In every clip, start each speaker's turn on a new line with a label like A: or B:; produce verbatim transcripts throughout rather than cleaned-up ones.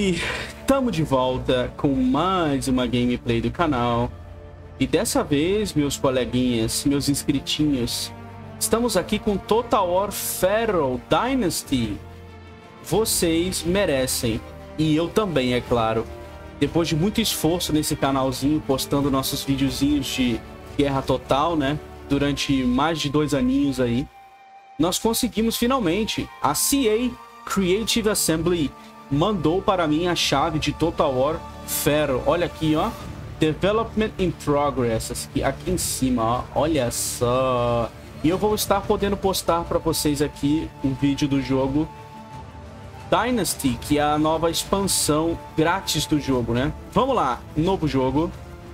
A: E estamos de volta com mais uma gameplay do canal. E dessa vez, meus coleguinhas, meus inscritinhos, estamos aqui com Total War Pharaoh Dynasty. Vocês merecem, e eu também, é claro. Depois de muito esforço nesse canalzinho, postando nossos videozinhos de Guerra Total, né? Durante mais de dois aninhos aí, nós conseguimos finalmente. A C A Creative Assembly mandou para mim a chave de Total War Pharaoh. Olha aqui, ó. Development in Progress. Aqui, aqui em cima, ó. Olha só. E eu vou estar podendo postar para vocês aqui um vídeo do jogo Dynasty, que é a nova expansão grátis do jogo, né? Vamos lá. Novo jogo.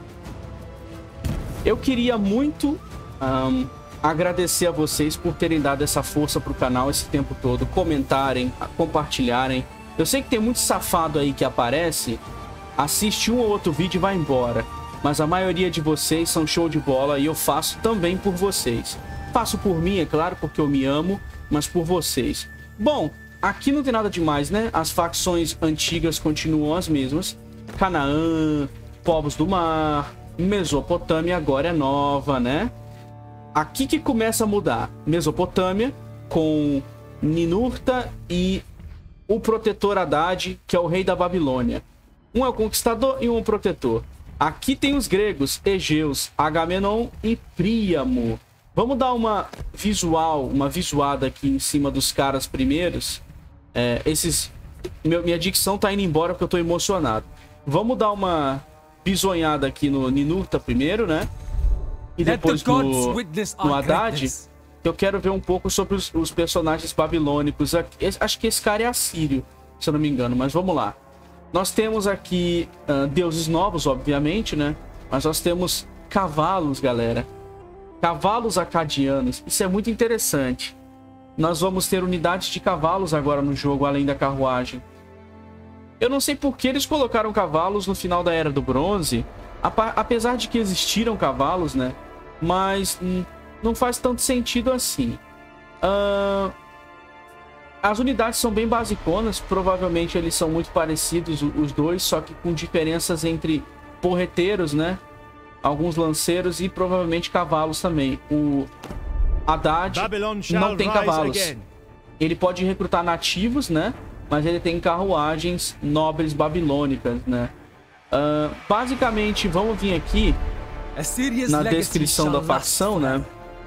A: Eu queria muito um, agradecer a vocês por terem dado essa força pro canal esse tempo todo. Comentarem, compartilharem. Eu sei que tem muito safado aí que aparece, assiste um ou outro vídeo e vai embora. Mas a maioria de vocês são show de bola e eu faço também por vocês. Faço por mim, é claro, porque eu me amo, mas por vocês. Bom, aqui não tem nada demais, né? As facções antigas continuam as mesmas. Canaã, povos do mar, Mesopotâmia agora é nova, né? Aqui que começa a mudar. Mesopotâmia com Ninurta e o protetor Haddad, que é o rei da Babilônia. Um é o conquistador e um é o protetor. Aqui tem os gregos, Egeus, Agamenon e Príamo. Vamos dar uma visual, uma visuada aqui em cima dos caras primeiros. É, esses... Meu, minha dicção tá indo embora porque eu tô emocionado. Vamos dar uma bisonhada aqui no Ninurta primeiro, né? E depois no, no Haddad. Eu quero ver um pouco sobre os, os personagens babilônicos. Acho que esse cara é assírio, se eu não me engano, mas vamos lá. Nós temos aqui uh, deuses novos, obviamente, né? Mas nós temos cavalos, galera. Cavalos acadianos. Isso é muito interessante. Nós vamos ter unidades de cavalos agora no jogo, além da carruagem. Eu não sei por que eles colocaram cavalos no final da Era do Bronze. Apesar de que existiram cavalos, né? Mas... Hum, não faz tanto sentido assim. Uh, as unidades são bem basiconas. Provavelmente eles são muito parecidos, os dois. Só que com diferenças entre porreteiros, né? Alguns lanceiros e provavelmente cavalos também. O Haddad não tem cavalos. Ele pode recrutar nativos, né? Mas ele tem carruagens nobres babilônicas, né? Uh, basicamente, vamos vir aqui na descrição da facção, né?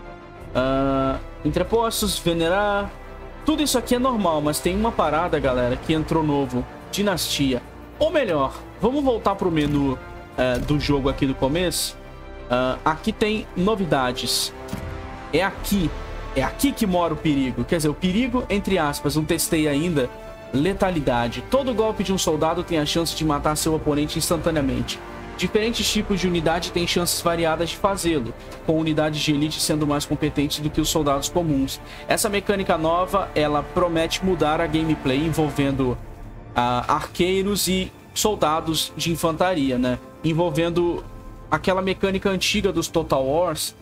A: Uh, entrepostos, venerar. Tudo isso aqui é normal, mas tem uma parada, galera, que entrou novo. Dinastia. Ou melhor, vamos voltar pro menu uh, do jogo aqui do começo. Uh, aqui tem novidades. É aqui. É aqui que mora o perigo. Quer dizer, o perigo, entre aspas, não testei ainda. Letalidade. Todo golpe de um soldado tem a chance de matar seu oponente instantaneamente. Diferentes tipos de unidade têm chances variadas de fazê-lo, com unidades de elite sendo mais competentes do que os soldados comuns. Essa mecânica nova, ela promete mudar a gameplay envolvendo uh, arqueiros e soldados de infantaria, né? Envolvendo aquela mecânica antiga dos Total Wars,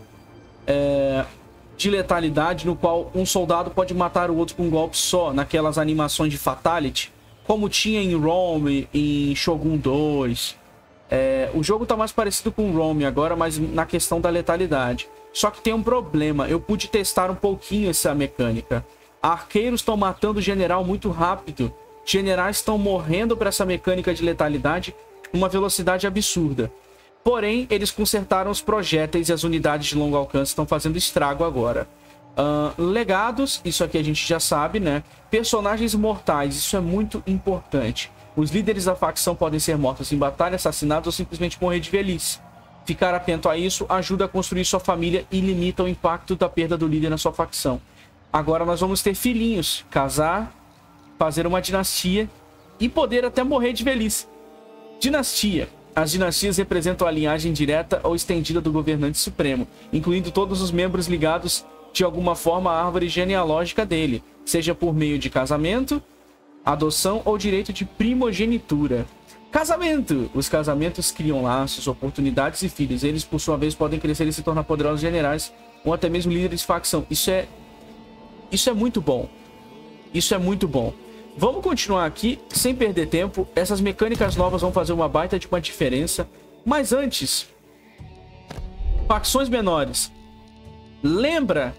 A: é, de letalidade, no qual um soldado pode matar o outro com um golpe só, naquelas animações de Fatality, como tinha em Rome, em Shogun dois... É, o jogo tá mais parecido com o Rome agora, mas na questão da letalidade. Só que tem um problema. Eu pude testar um pouquinho essa mecânica. Arqueiros estão matando o general muito rápido. Generais estão morrendo para essa mecânica de letalidade com uma velocidade absurda. Porém, eles consertaram os projéteis e as unidades de longo alcance estão fazendo estrago agora. Uh, legados, isso aqui a gente já sabe, né? Personagens mortais, isso é muito importante. Os líderes da facção podem ser mortos em batalha, assassinados ou simplesmente morrer de velhice. Ficar atento a isso ajuda a construir sua família e limita o impacto da perda do líder na sua facção. Agora nós vamos ter filhinhos, casar, fazer uma dinastia e poder até morrer de velhice. Dinastia. As dinastias representam a linhagem direta ou estendida do governante supremo, incluindo todos os membros ligados de alguma forma à árvore genealógica dele, seja por meio de casamento, adoção ou direito de primogenitura. Casamento! Os casamentos criam laços, oportunidades e filhos. Eles, por sua vez, podem crescer e se tornar poderosos generais ou até mesmo líderes de facção. Isso é... Isso é muito bom. Isso é muito bom. Vamos continuar aqui, sem perder tempo. Essas mecânicas novas vão fazer uma baita de uma diferença. Mas antes... Facções menores. Lembra?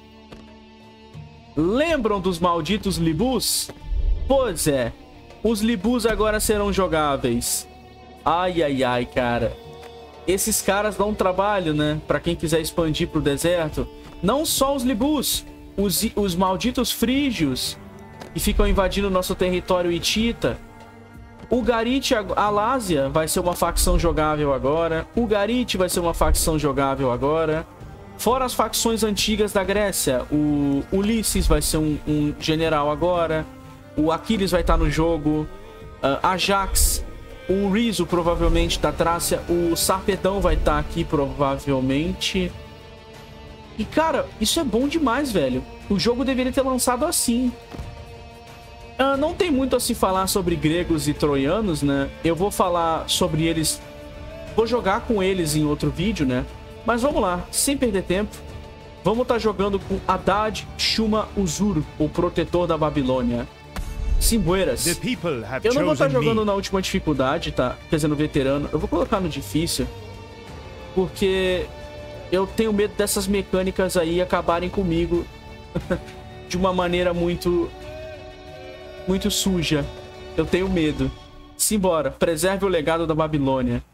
A: Lembram dos malditos Libus? Pois é. Os Libus agora serão jogáveis. Ai, ai, ai, cara. Esses caras dão um trabalho, né? Pra quem quiser expandir pro deserto. Não só os Libus. Os, os malditos Frígios. Que ficam invadindo nosso território hitita. O Garith Alásia vai ser uma facção jogável agora. O Garith vai ser uma facção jogável agora. Fora as facções antigas da Grécia. O Ulisses vai ser um, um general agora. O Aquiles vai estar no jogo. Uh, Ajax. O Rizo, provavelmente, da Trácia. O Sarpedão vai estar aqui, provavelmente. E, cara, isso é bom demais, velho. O jogo deveria ter lançado assim. Uh, não tem muito a se falar sobre gregos e troianos, né? Eu vou falar sobre eles... Vou jogar com eles em outro vídeo, né? Mas vamos lá, sem perder tempo. Vamos estar jogando com Haddad Shuma Uzur, o protetor da Babilônia. Simbueiras. Eu não vou estar jogando na última dificuldade, tá? Quer dizer, no veterano. Eu vou colocar no difícil. Porque eu tenho medo dessas mecânicas aí acabarem comigo de uma maneira muito... muito suja. Eu tenho medo. Simbora. Preserve o legado da Babilônia.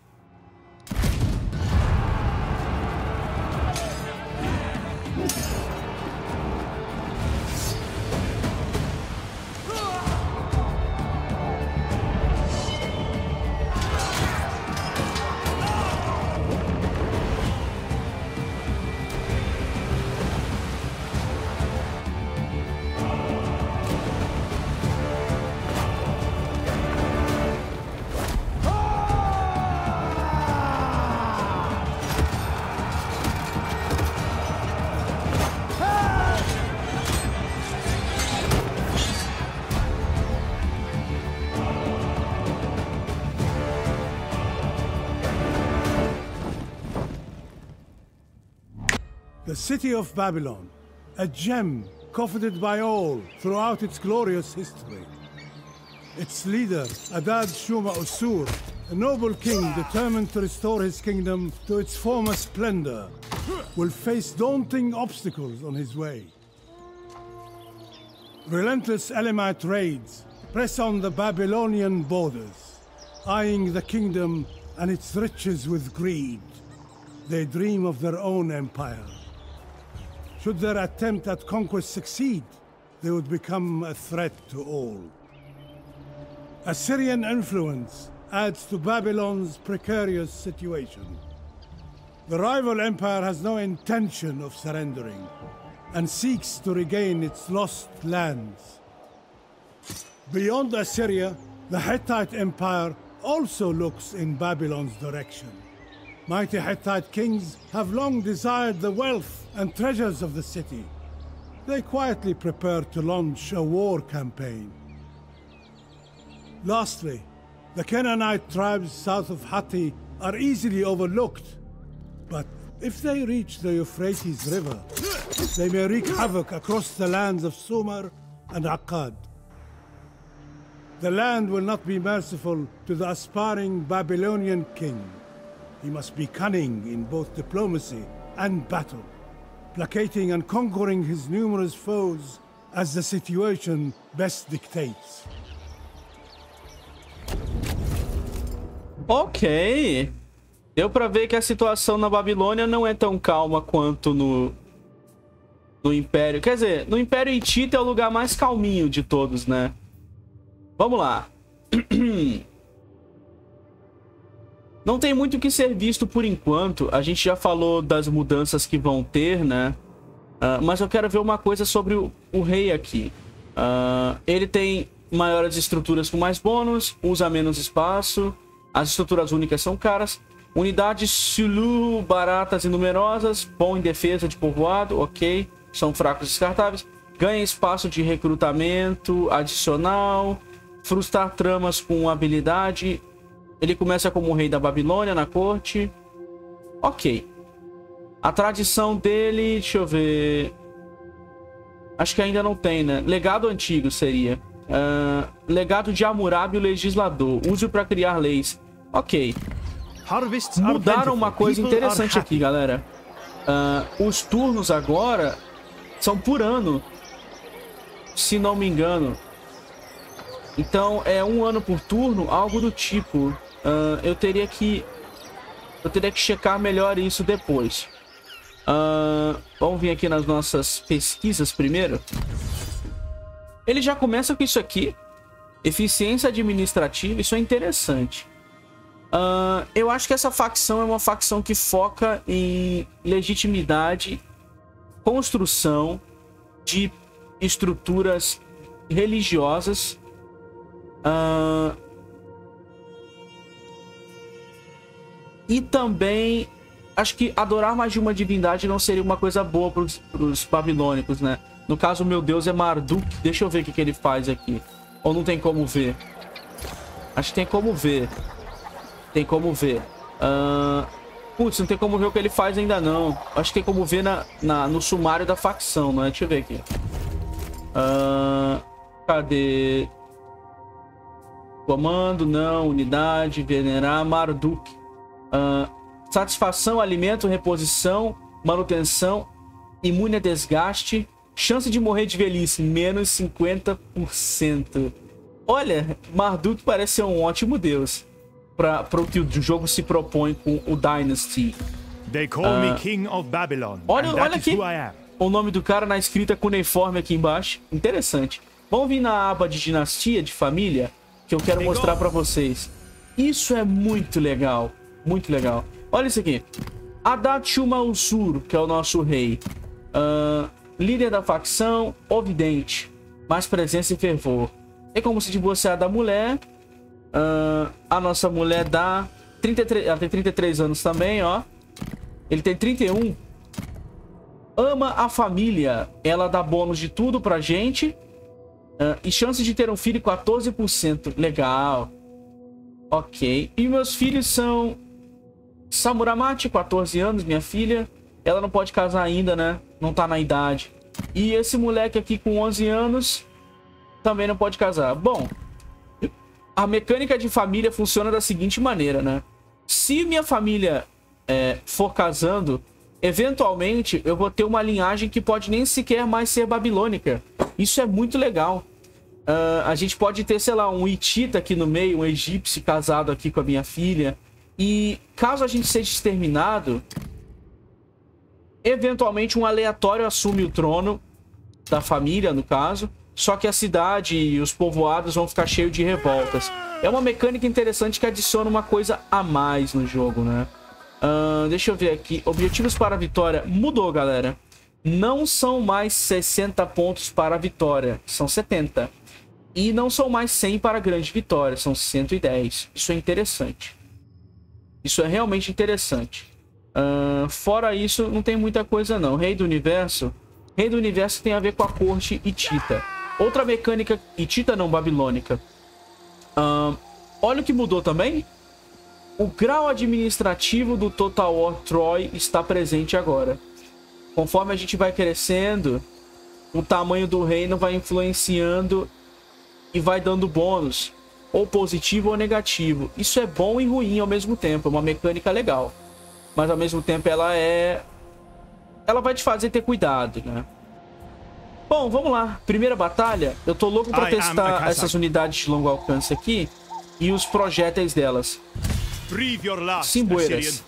B: The city of Babylon, a gem coveted by all throughout its glorious history. Its leader, Haddad Shuma Usur, a noble king determined to restore his kingdom to its former splendor, will face daunting obstacles on his way. Relentless Elamite raids press on the Babylonian borders, eyeing the kingdom and its riches with greed. They dream of their own empire. Should their attempt at conquest succeed, they would become a threat to all. Assyrian influence adds to Babylon's precarious situation. The rival empire has no intention of surrendering and seeks to regain its lost lands. Beyond Assyria, the Hittite Empire also looks in Babylon's direction. Mighty Hittite kings have long desired the wealth and treasures of the city. They quietly prepare to launch a war campaign. Lastly, the Canaanite tribes south of Hatti are easily overlooked. But if they reach the Euphrates River, they may wreak havoc across the lands of Sumer and Akkad. The land will not be merciful to the aspiring Babylonian king. He must be cunning in both diplomacy and battle, placating and conquering his numerous foes as the situation best dictates.
A: Ok. Deu pra ver que a situação na Babilônia não é tão calma quanto no, no Império. Quer dizer, no Império Hitita é o lugar mais calminho de todos, né? Vamos lá. Não tem muito o que ser visto por enquanto. A gente já falou das mudanças que vão ter, né? Uh, mas eu quero ver uma coisa sobre o, o rei aqui. Uh, ele tem maiores estruturas com mais bônus, usa menos espaço. As estruturas únicas são caras. Unidades Sulu baratas e numerosas. Bom em defesa de povoado, ok. São fracos descartáveis. Ganha espaço de recrutamento adicional. Frustrar tramas com habilidade. Ele começa como rei da Babilônia na corte. Ok. A tradição dele, deixa eu ver. Acho que ainda não tem, né? Legado antigo seria. Uh, legado de Hammurabi, o legislador. Use-o para criar leis. Ok. Mudaram uma coisa interessante aqui, galera. Uh, os turnos agora são por ano, se não me engano. Então é um ano por turno, algo do tipo. Uh, eu teria que eu teria que checar melhor isso depois. Uh, vamos vir aqui nas nossas pesquisas primeiro. Ele já começa com isso aqui. Eficiência administrativa, isso é interessante. Uh, eu acho que essa facção é uma facção que foca em legitimidade, construção de estruturas religiosas. Uh, e também acho que adorar mais de uma divindade não seria uma coisa boa para os babilônicos, né? No caso, meu Deus é Marduk. Deixa eu ver o que, que ele faz aqui. Ou não tem como ver? Acho que tem como ver. Tem como ver. Uh... Putz, não tem como ver o que ele faz ainda não. Acho que tem como ver na, na, no sumário da facção, não é? Deixa eu ver aqui. Uh... Cadê? Comando, não. Unidade, venerar, Marduk. Uh... Satisfação, alimento, reposição, manutenção, imune a desgaste. Chance de morrer de velhice, menos cinquenta por cento. Olha, Marduk parece ser um ótimo deus para o que o jogo se propõe com o Dynasty.
C: They call
A: uh,
C: me King of Babylon.
A: Olha, olha aqui o nome do cara na escrita cuneiforme aqui embaixo. Interessante. Vamos vir na aba de dinastia, de família, que eu quero mostrar para vocês. Isso é muito legal. Muito legal. Olha isso aqui. Haddad Shuma-Utsur, que é o nosso rei. Uh, líder da facção, Ovidente. Mais presença e fervor. É como se divorciar da mulher. Uh, a nossa mulher dá trinta e três, ela tem trinta e três anos também, ó. Ele tem trinta e um. Ama a família. Ela dá bônus de tudo pra gente. Uh, e chance de ter um filho, quatorze por cento. Legal. Ok. E meus filhos são Samuramati, quatorze anos, minha filha. Ela não pode casar ainda, né? Não tá na idade. E esse moleque aqui com onze anos também não pode casar. Bom, a mecânica de família funciona da seguinte maneira, né? Se minha família é, for casando, eventualmente eu vou ter uma linhagem que pode nem sequer mais ser babilônica. Isso é muito legal. Uh, a gente pode ter, sei lá, um hitita aqui no meio, um egípcio casado aqui com a minha filha. E caso a gente seja exterminado, eventualmente um aleatório assume o trono da família, no caso. Só que a cidade e os povoados vão ficar cheios de revoltas. É uma mecânica interessante que adiciona uma coisa a mais no jogo, né? Uh, deixa eu ver aqui. Objetivos para a vitória. Mudou, galera. Não são mais sessenta pontos para a vitória. São setenta. E não são mais cem para a grande vitória. São cento e dez. Isso é interessante. Isso é realmente interessante. Uh, fora isso, não tem muita coisa não. Rei do Universo. Rei do Universo tem a ver com a corte hitita. Outra mecânica hitita não babilônica. Uh, olha o que mudou também. O grau administrativo do Total War Troy está presente agora. Conforme a gente vai crescendo, o tamanho do reino vai influenciando e vai dando bônus. Ou positivo ou negativo. Isso é bom e ruim ao mesmo tempo. É uma mecânica legal. Mas ao mesmo tempo ela é... Ela vai te fazer ter cuidado, né? Bom, vamos lá. Primeira batalha. Eu tô louco pra testar essas unidades de longo alcance aqui. E os projéteis delas. Simboeiras.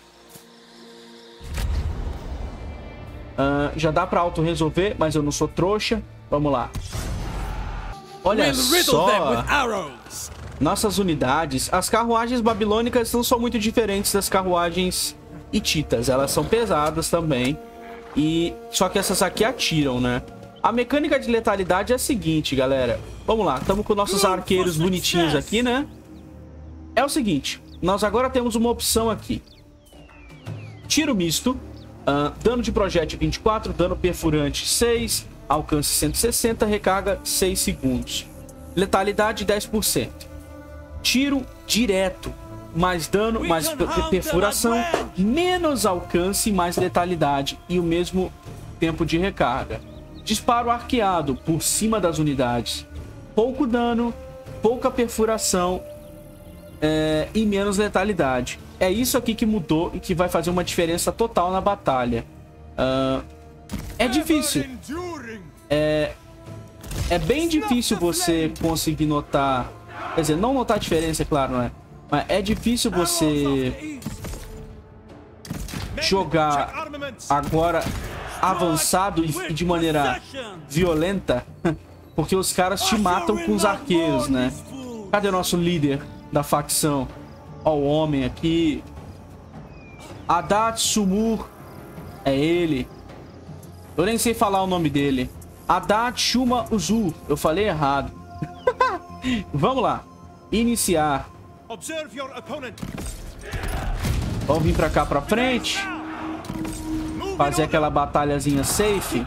A: Uh, já dá pra auto-resolver, mas eu não sou trouxa. Vamos lá. Olha só. Nossas unidades. As carruagens babilônicas não são muito diferentes das carruagens hititas. Elas são pesadas também. E só que essas aqui atiram, né? A mecânica de letalidade é a seguinte, galera. Vamos lá, estamos com nossos arqueiros bonitinhos aqui, né? É o seguinte, nós agora temos uma opção aqui. Tiro misto, uh, dano de projétil vinte e quatro, dano perfurante seis, alcance cento e sessenta, recarga seis segundos. Letalidade dez por cento. Tiro direto, mais dano, mais perfuração, menos alcance, mais letalidade e o mesmo tempo de recarga. Disparo arqueado por cima das unidades. pouco dano, pouca perfuração é, e menos letalidade. É isso aqui que mudou e que vai fazer uma diferença total na batalha. Uh, é difícil. É, é bem difícil você conseguir notar... Quer dizer, não notar a diferença, é claro, não é? Mas é difícil você jogar agora avançado e de maneira violenta, porque os caras te matam com os arqueiros, né? Cadê o nosso líder da facção? Ó, o homem aqui. Haddad Sumur. É ele. Eu nem sei falar o nome dele. Haddad Shuma Uzur. Eu falei errado. Vamos lá. Iniciar. Vamos vir pra cá pra frente. Fazer aquela batalhazinha safe.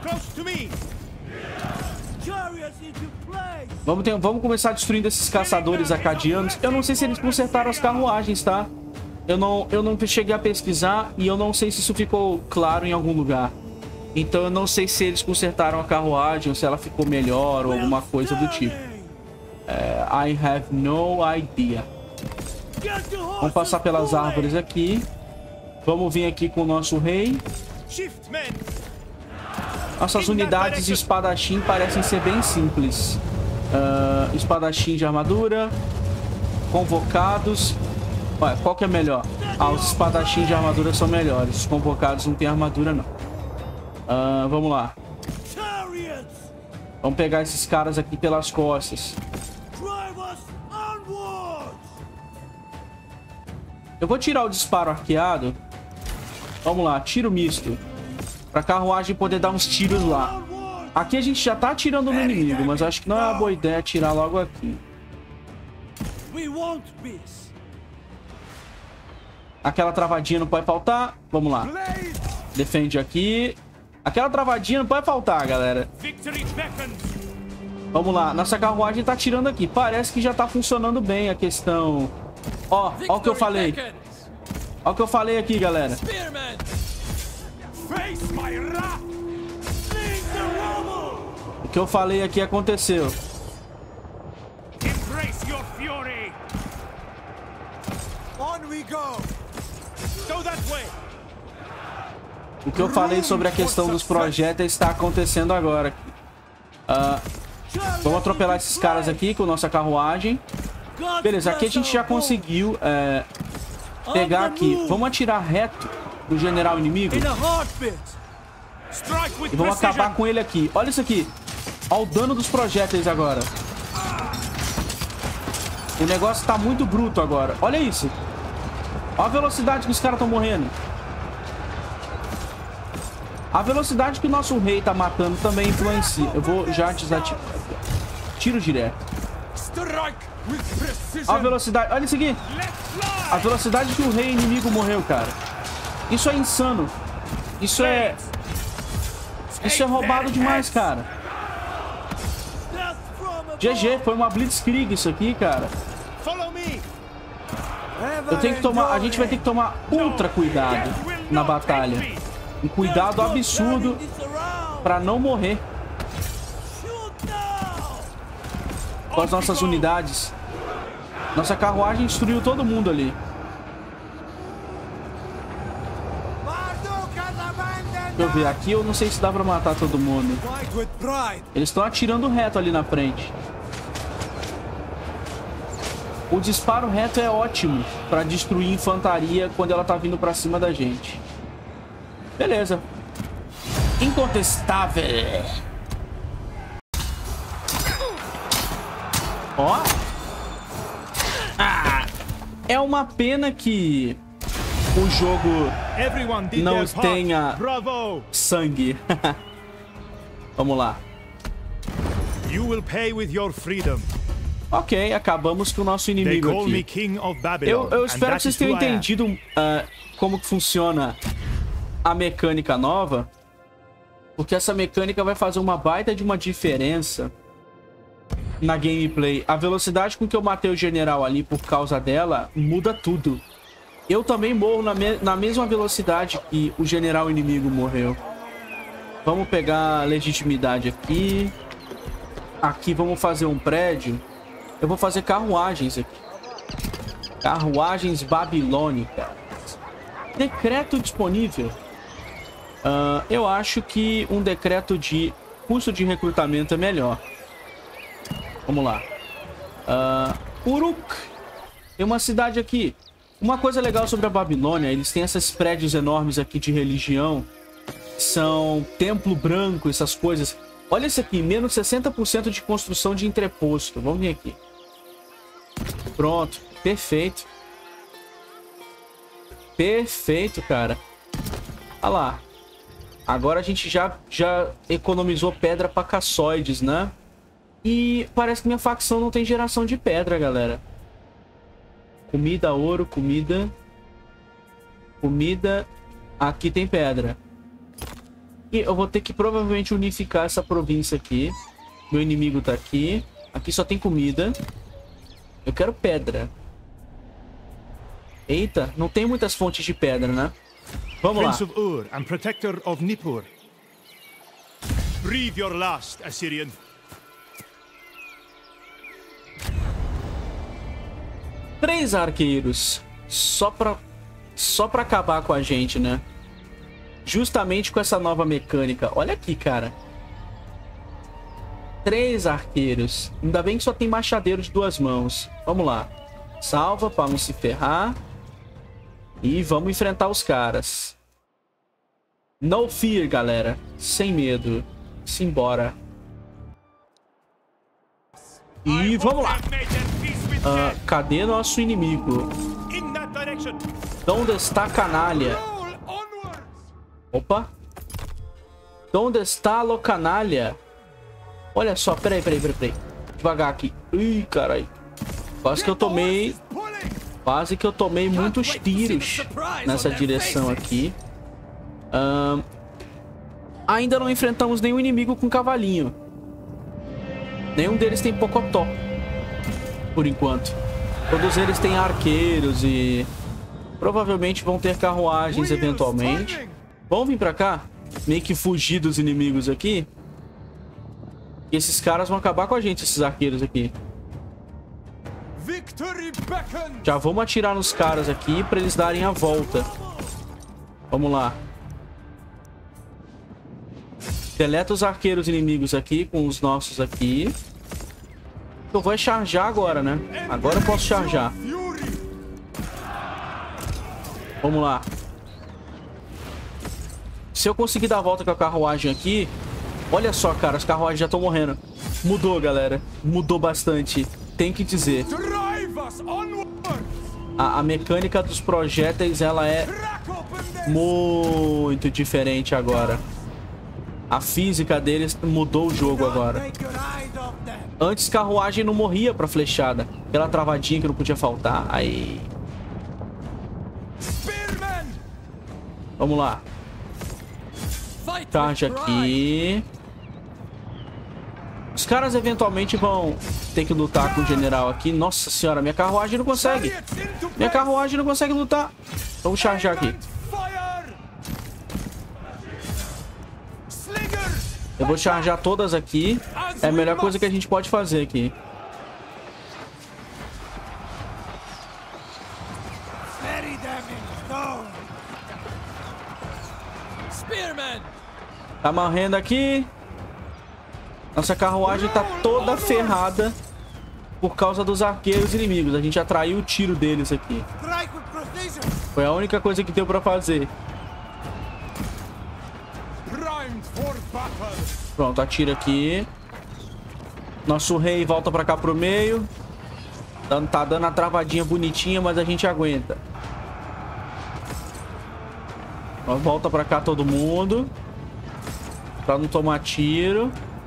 A: Vamos, ter, vamos começar destruindo esses caçadores acadianos. Eu não sei se eles consertaram as carruagens, tá? Eu não, eu não cheguei a pesquisar e eu não sei se isso ficou claro em algum lugar. Então eu não sei se eles consertaram a carruagem ou se ela ficou melhor ou alguma coisa do tipo. É, I have no idea. Vamos passar pelas árvores aqui. Vamos vir aqui com o nosso rei. Nossas unidades de espadachim parecem ser bem simples. Uh, espadachim de armadura. Convocados. Ué, qual que é melhor? Ah, os espadachins de armadura são melhores. Os convocados não tem armadura, não. Uh, vamos lá. Vamos pegar esses caras aqui pelas costas. Eu vou tirar o disparo arqueado. Vamos lá, tiro misto. Pra carruagem poder dar uns tiros lá. Aqui a gente já tá atirando no inimigo, mas acho que não é uma boa ideia atirar logo aqui. Aquela travadinha não pode faltar. Vamos lá. Defende aqui. Aquela travadinha não pode faltar, galera. Vamos lá. Nossa carruagem tá atirando aqui. Parece que já tá funcionando bem a questão. Ó, ó o que eu falei. Ó o que eu falei aqui, galera. O que eu falei aqui aconteceu. O que eu falei sobre a questão dos projéteis está acontecendo agora. Uh, vamos atropelar esses caras aqui com nossa carruagem. Beleza, aqui a gente já conseguiu é, pegar aqui. Vamos atirar reto no general inimigo. E vamos acabar com ele aqui. Olha isso aqui. Olha o dano dos projéteis agora. O negócio tá muito bruto agora. Olha isso. Olha a velocidade que os caras estão morrendo. A velocidade que o nosso rei tá matando também influencia. Eu vou já desativar. Tiro direto. Olha a velocidade. Olha isso aqui. A velocidade que o rei inimigo morreu, cara. Isso é insano. Isso é... Isso é roubado demais, cara. G G, foi uma blitzkrieg isso aqui, cara. Eu tenho que tomar... A gente vai ter que tomar ultra cuidado na batalha. Um cuidado absurdo pra não morrer com as nossas unidades. Nossa carruagem destruiu todo mundo ali. Deixa eu ver, aqui eu não sei se dá pra matar todo mundo. Eles estão atirando reto ali na frente. O disparo reto é ótimo pra destruir infantaria quando ela tá vindo pra cima da gente. Beleza. Incontestável. Ó. Ah, é uma pena que o jogo não tenha sangue. Vamos lá. Ok, acabamos com o nosso inimigo aqui. Eu, eu espero que vocês tenham entendido uh, como que funciona a mecânica nova, porque essa mecânica vai fazer uma baita de uma diferença na gameplay. A velocidade com que eu matei o general ali por causa dela muda tudo. Eu também morro na, me na mesma velocidade que o general inimigo morreu. Vamos pegar a legitimidade aqui. Aqui vamos fazer um prédio. Eu vou fazer carruagens aqui. Carruagens babilônicas. Decreto disponível. Uh, eu acho que um decreto de custo de recrutamento é melhor. Vamos lá. Uh, Uruk. Tem uma cidade aqui. Uma coisa legal sobre a Babilônia, eles têm esses prédios enormes aqui de religião. São templo branco, essas coisas. Olha esse aqui, menos sessenta por cento de construção de entreposto. Vamos vir aqui. Pronto, perfeito. Perfeito, cara. Olha lá. Agora a gente já, já economizou pedra para caçoides, né? E parece que minha facção não tem geração de pedra, galera. Comida, ouro, comida. Comida. Aqui tem pedra. E eu vou ter que provavelmente unificar essa província aqui. Meu inimigo tá aqui. Aqui só tem comida. Eu quero pedra. Eita, não tem muitas fontes de pedra, né? Vamos lá.
C: Prince of Ur and protector of Nippur. Breathe your last, Assyrian.
A: Três arqueiros. Só pra, só pra acabar com a gente, né? Justamente com essa nova mecânica. Olha aqui, cara. Três arqueiros. Ainda bem que só tem machadeiro de duas mãos. Vamos lá. Salva pra não se ferrar. E vamos enfrentar os caras. No fear, galera. Sem medo. Simbora. E vamos lá. Uh, cadê nosso inimigo? Onde está a canalha? Opa. Onde está a canalha? Olha só, peraí, peraí, peraí, peraí. Devagar aqui. Ih, carai. Quase que eu tomei... Quase que eu tomei muitos tiros nessa direção aqui. Um, ainda não enfrentamos nenhum inimigo com cavalinho. Nenhum deles tem pocotó. Por enquanto. Todos eles têm arqueiros e... provavelmente vão ter carruagens eventualmente. Vamos vir pra cá? Meio que fugir dos inimigos aqui. E esses caras vão acabar com a gente, esses arqueiros aqui. Já vamos atirar nos caras aqui pra eles darem a volta. Vamos lá. Deleta os arqueiros inimigos aqui com os nossos aqui. Eu vou charjar agora, né? Agora eu posso charjar. Vamos lá. Se eu conseguir dar a volta com a carruagem aqui... Olha só, cara, as carruagens já estão morrendo. Mudou, galera. Mudou bastante. Tem que dizer. A, a mecânica dos projéteis, ela é muito diferente agora. A física deles mudou o jogo agora. Antes, carruagem não morria pra flechada. Aquela travadinha que não podia faltar. Aí. Vamos lá. Charge aqui. Os caras eventualmente vão ter que lutar com o general aqui. Nossa senhora, minha carruagem não consegue. Minha carruagem não consegue lutar. Vamos chargear aqui. Eu vou chargear todas aqui. É a melhor coisa que a gente pode fazer aqui. Tá morrendo aqui. Nossa carruagem tá toda ferrada por causa dos arqueiros inimigos. A gente atraiu o tiro deles aqui. Foi a única coisa que deu pra fazer. Pronto, atira aqui. Nosso rei volta pra cá pro meio. Tá dando a travadinha bonitinha, mas a gente aguenta. Volta pra cá todo mundo. Pra não tomar tiro.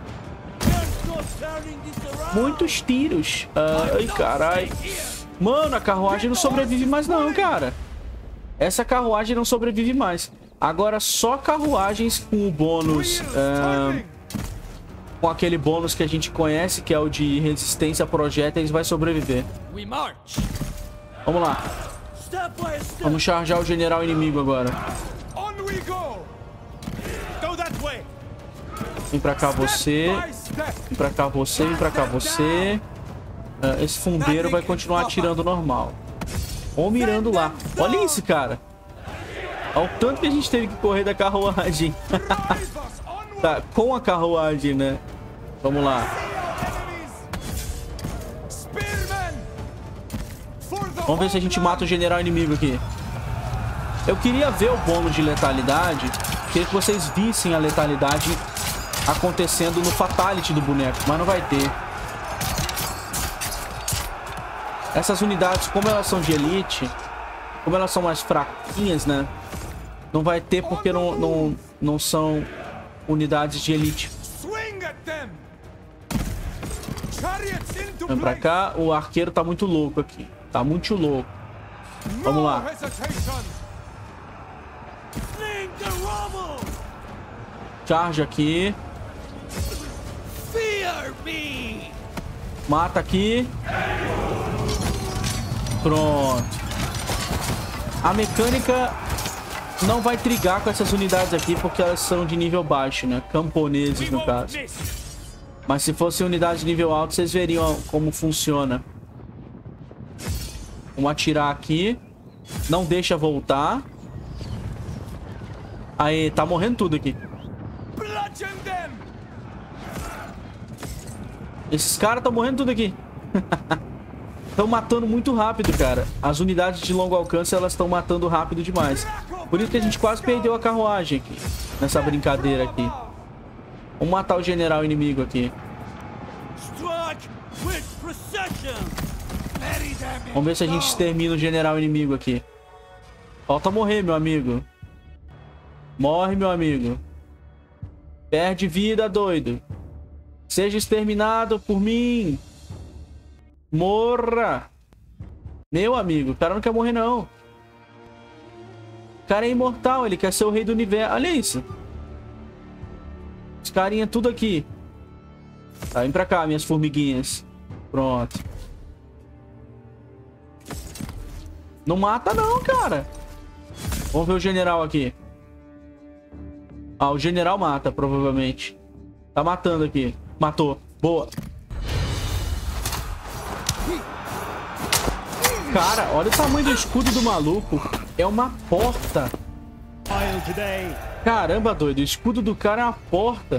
A: Muitos tiros. Ai, carai. Mano, a carruagem não sobrevive mais não, cara. Essa carruagem não sobrevive mais. Agora só carruagens com o bônus... Uh, com aquele bônus que a gente conhece, que é o de resistência a projéteis, vai sobreviver. Vamos lá. Vamos charjar o general inimigo agora. Vem pra cá você. Vem pra cá você, vem pra cá você. Uh, esse fundeiro vai continuar atirando normal. Ou mirando lá. Olha isso, cara. Olha o tanto que a gente teve que correr da carruagem. Tá, com a carruagem, né? Vamos lá. Vamos ver se a gente mata o general inimigo aqui. Eu queria ver o bônus de letalidade. Queria que vocês vissem a letalidade acontecendo no fatality do boneco, mas não vai ter. Essas unidades, como elas são de elite, como elas são mais fraquinhas, né? Não vai ter porque não, não, não são unidades de elite. Vem pra cá. O arqueiro tá muito louco aqui. Tá muito louco. Vamos lá. Charge aqui. Mata aqui. Pronto. A mecânica não vai trigar com essas unidades aqui porque elas são de nível baixo, né? Camponeses, no caso. Mas se fosse unidade de nível alto, vocês veriam como funciona. Vamos atirar aqui. Não deixa voltar. Aí, tá morrendo tudo aqui. Esses caras estão morrendo tudo aqui. Estão matando muito rápido, cara. As unidades de longo alcance, elas estão matando rápido demais. Por isso que a gente quase perdeu a carruagem aqui. Nessa brincadeira aqui. Vamos matar o general inimigo aqui. Vamos ver se a gente extermina o general inimigo aqui. Falta morrer, meu amigo. Morre, meu amigo. Perde vida, doido. Seja exterminado por mim. Morra. Meu amigo, o cara não quer morrer, não. O cara é imortal, ele quer ser o rei do universo. Olha isso. Os carinha tudo aqui. Tá, vem pra cá, minhas formiguinhas. Pronto. Não mata não, cara. Vamos ver o general aqui. Ah, o general mata, provavelmente. Tá matando aqui. Matou. Boa. Cara, olha o tamanho do escudo do maluco. É uma porta. Caramba, doido. O escudo do cara é uma porta.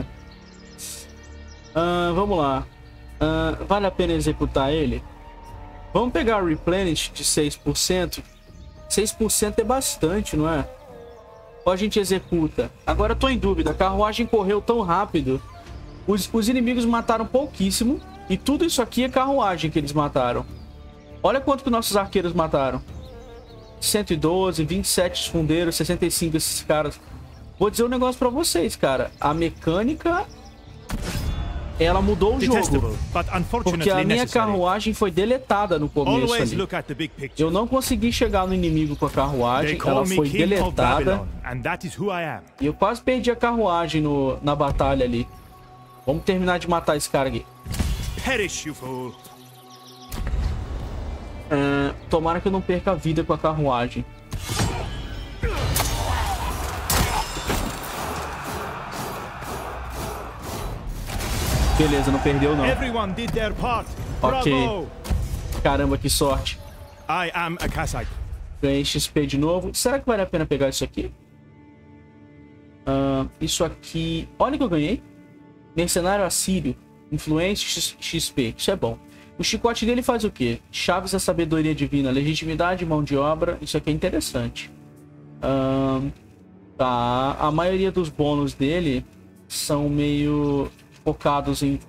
A: Uh, vamos lá. Uh, vale a pena executar ele? Vamos pegar o replenish de seis por cento. seis por cento é bastante, não é? Ou a gente executa? Agora eu tô em dúvida. A carruagem correu tão rápido. Os, os inimigos mataram pouquíssimo. E tudo isso aqui é carruagem que eles mataram. Olha quanto que nossos arqueiros mataram. cento e doze, vinte e sete fundeiros, sessenta e cinco esses caras. Vou dizer um negócio pra vocês, cara. A mecânica... ela mudou o jogo. Porque a minha carruagem foi deletada no começo ali. Eu não consegui chegar no inimigo com a carruagem. Ela foi deletada. E eu quase perdi a carruagem no, na batalha ali. Vamos terminar de matar esse cara aqui. Uh, tomara que eu não perca a vida com a carruagem. Beleza, não perdeu não. Ok. Caramba, que sorte. Ganhei X P de novo. Será que vale a pena pegar isso aqui? Uh, isso aqui... Olha o que eu ganhei. Mercenário assírio. Influente X P. Isso é bom. O chicote dele faz o quê? Chaves da sabedoria divina. Legitimidade, mão de obra. Isso aqui é interessante. Uh, tá. A maioria dos bônus dele são meio... focados em...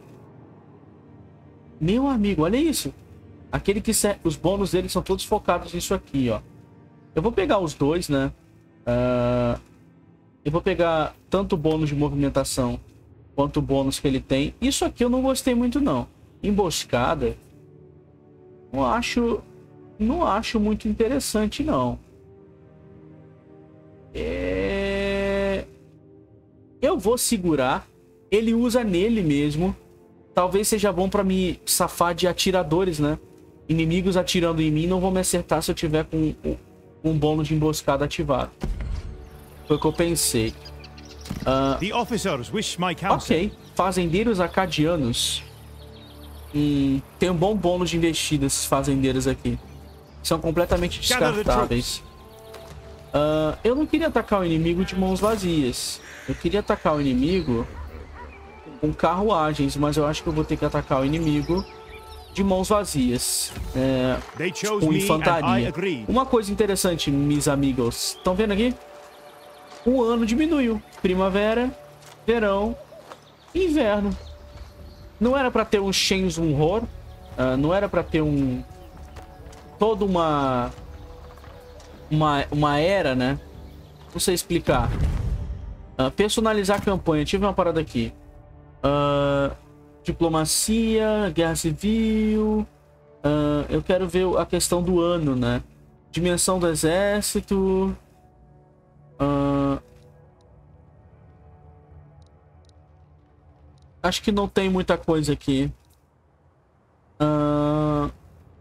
A: Meu amigo, olha isso. Aquele que... Se... Os bônus dele são todos focados nisso aqui, ó. Eu vou pegar os dois, né? Uh... Eu vou pegar tanto o bônus de movimentação quanto o bônus que ele tem. Isso aqui eu não gostei muito, não. Emboscada. Não acho... Não acho muito interessante, não. É... Eu vou segurar. Ele usa nele mesmo. Talvez seja bom pra me safar de atiradores, né? Inimigos atirando em mim não vão me acertar se eu tiver com um bônus de emboscada ativado. Foi o que eu pensei. Uh, ok. fazendeiros acadianos. Hum, tem um bom bônus de investida esses fazendeiros aqui. São completamente descartáveis. Uh, eu não queria atacar o inimigo de mãos vazias. Eu queria atacar o inimigo com carruagens, mas eu acho que eu vou ter que atacar o inimigo de mãos vazias, é, com infantaria. Uma coisa interessante, meus amigos, estão vendo aqui? O ano diminuiu. Primavera, verão, inverno. Não era para ter um Shenzhen Horror, uh, não era para ter um toda uma uma uma era, né? Não sei explicar. Uh, personalizar a campanha. Tive uma parada aqui. Uh, diplomacia, guerra civil. Uh, eu quero ver a questão do ano, né? Dimensão do exército. Uh, acho que não tem muita coisa aqui. Uh,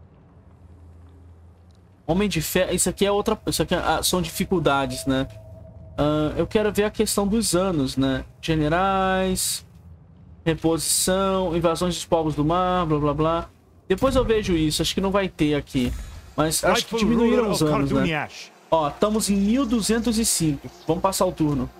A: Homem de Fé. Isso aqui é outra. Isso aqui é, ah, são dificuldades, né? Uh, eu quero ver a questão dos anos, né? Generais. Reposição, invasões dos povos do mar, blá blá blá. Depois eu vejo isso, acho que não vai ter aqui. Mas acho que diminuíram os anos, né? Ó, estamos em mil duzentos e cinco. Vamos passar o turno.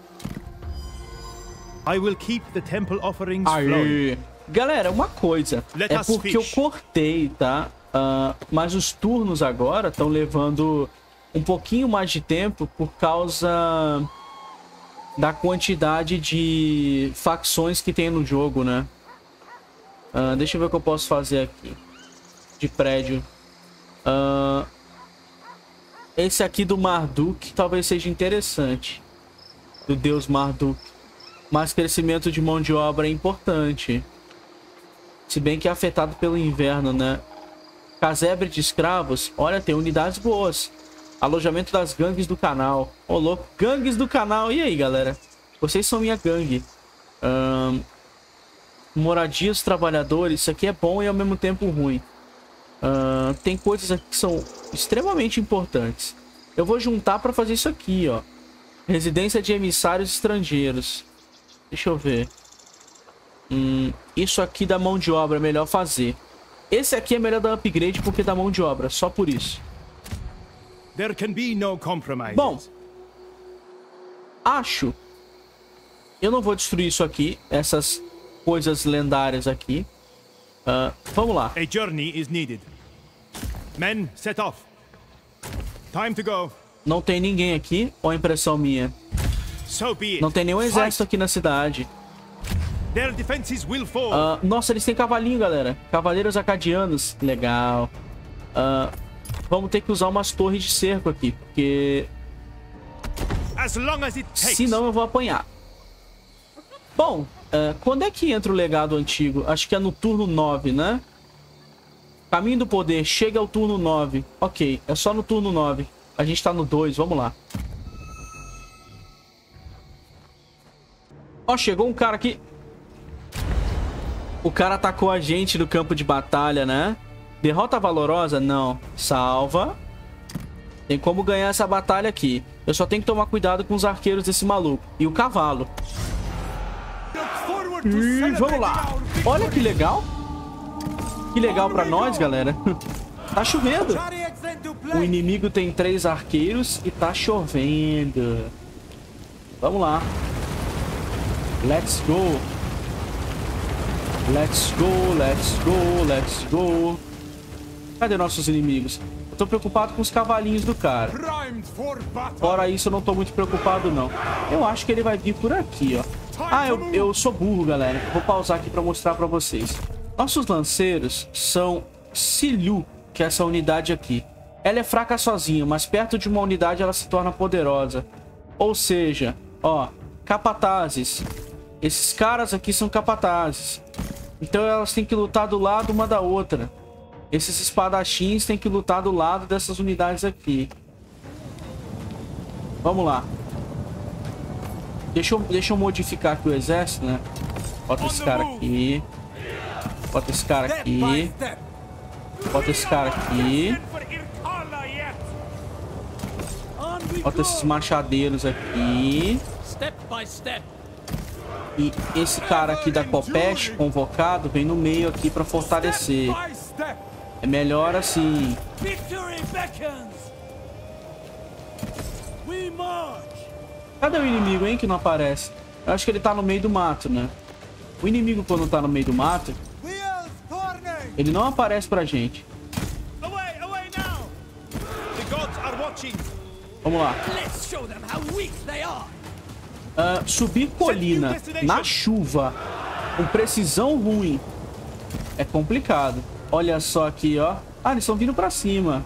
C: I will keep the temple offerings
A: flowing. Galera, uma coisa. Let é porque eu cortei, tá? Uh, mas os turnos agora estão levando um pouquinho mais de tempo por causa da quantidade de facções que tem no jogo, né? Uh, deixa eu ver o que eu posso fazer aqui. De prédio. Uh, esse aqui do Marduk talvez seja interessante. Do deus Marduk. Mas crescimento de mão de obra é importante. Se bem que é afetado pelo inverno, né? Casebre de escravos. Olha, tem unidades boas. Alojamento das gangues do canal. Ô, oh, louco. Gangues do canal. E aí, galera? Vocês são minha gangue. Um, moradia dos trabalhadores. Isso aqui é bom e ao mesmo tempo ruim. Uh, tem coisas aqui que são extremamente importantes. Eu vou juntar para fazer isso aqui, ó. Residência de emissários estrangeiros. Deixa eu ver. Hum, isso aqui da mão de obra é melhor fazer. Esse aqui é melhor dar upgrade porque dá mão de obra. Só por isso.
C: There can be no compromise.
A: Bom, acho. Eu não vou destruir isso aqui, essas coisas lendárias aqui. Uh, vamos lá.
C: A journey is needed. Men, set off. Time to go.
A: Não tem ninguém aqui, ou impressão minha?
C: So be it.
A: Não tem nenhum exército aqui na cidade.
C: Their defenses will fall.
A: Uh, nossa, eles têm cavalinho, galera. Cavaleiros acadianos. Legal. Uh, Vamos ter que usar umas torres de cerco aqui, porque senão eu vou apanhar. Bom, uh, quando é que entra o legado antigo? Acho que é no turno nove, né? Caminho do poder, chega ao turno nove. Ok, é só no turno nove. A gente tá no dois, vamos lá. Ó, chegou um cara aqui. O cara atacou a gente no campo de batalha, né? Derrota valorosa? Não. Salva. Tem como ganhar essa batalha aqui. Eu só tenho que tomar cuidado com os arqueiros desse maluco. E o cavalo. E vamos lá. Olha que legal. Que legal pra nós, galera. Tá chovendo. O inimigo tem três arqueiros e tá chovendo. Vamos lá. Let's go. Let's go, let's go, let's go. Cadê nossos inimigos? Eu tô preocupado com os cavalinhos do cara. Fora isso, eu não tô muito preocupado, não. Eu acho que ele vai vir por aqui, ó. Ah, eu, eu sou burro, galera. Vou pausar aqui pra mostrar pra vocês. Nossos lanceiros são Silu, que é essa unidade aqui. Ela é fraca sozinha, mas perto de uma unidade ela se torna poderosa. Ou seja, ó, capatazes. Esses caras aqui são capatazes. Então elas têm que lutar do lado uma da outra. Esses espadachins têm que lutar do lado dessas unidades aqui. Vamos lá. Deixa eu, deixa eu modificar aqui o exército, né? Bota esse cara aqui. Bota esse cara aqui. Bota esse cara aqui. Bota esses machadeiros aqui. E esse cara aqui da Khopesh, convocado, vem no meio aqui pra fortalecer. É melhor assim. Cadê o inimigo, hein, que não aparece? Eu acho que ele tá no meio do mato, né? O inimigo, quando tá no meio do mato, ele não aparece pra gente. Vamos lá. Uh, subir colina na chuva com precisão ruim é complicado. Olha só aqui, ó. Ah, eles estão vindo pra cima.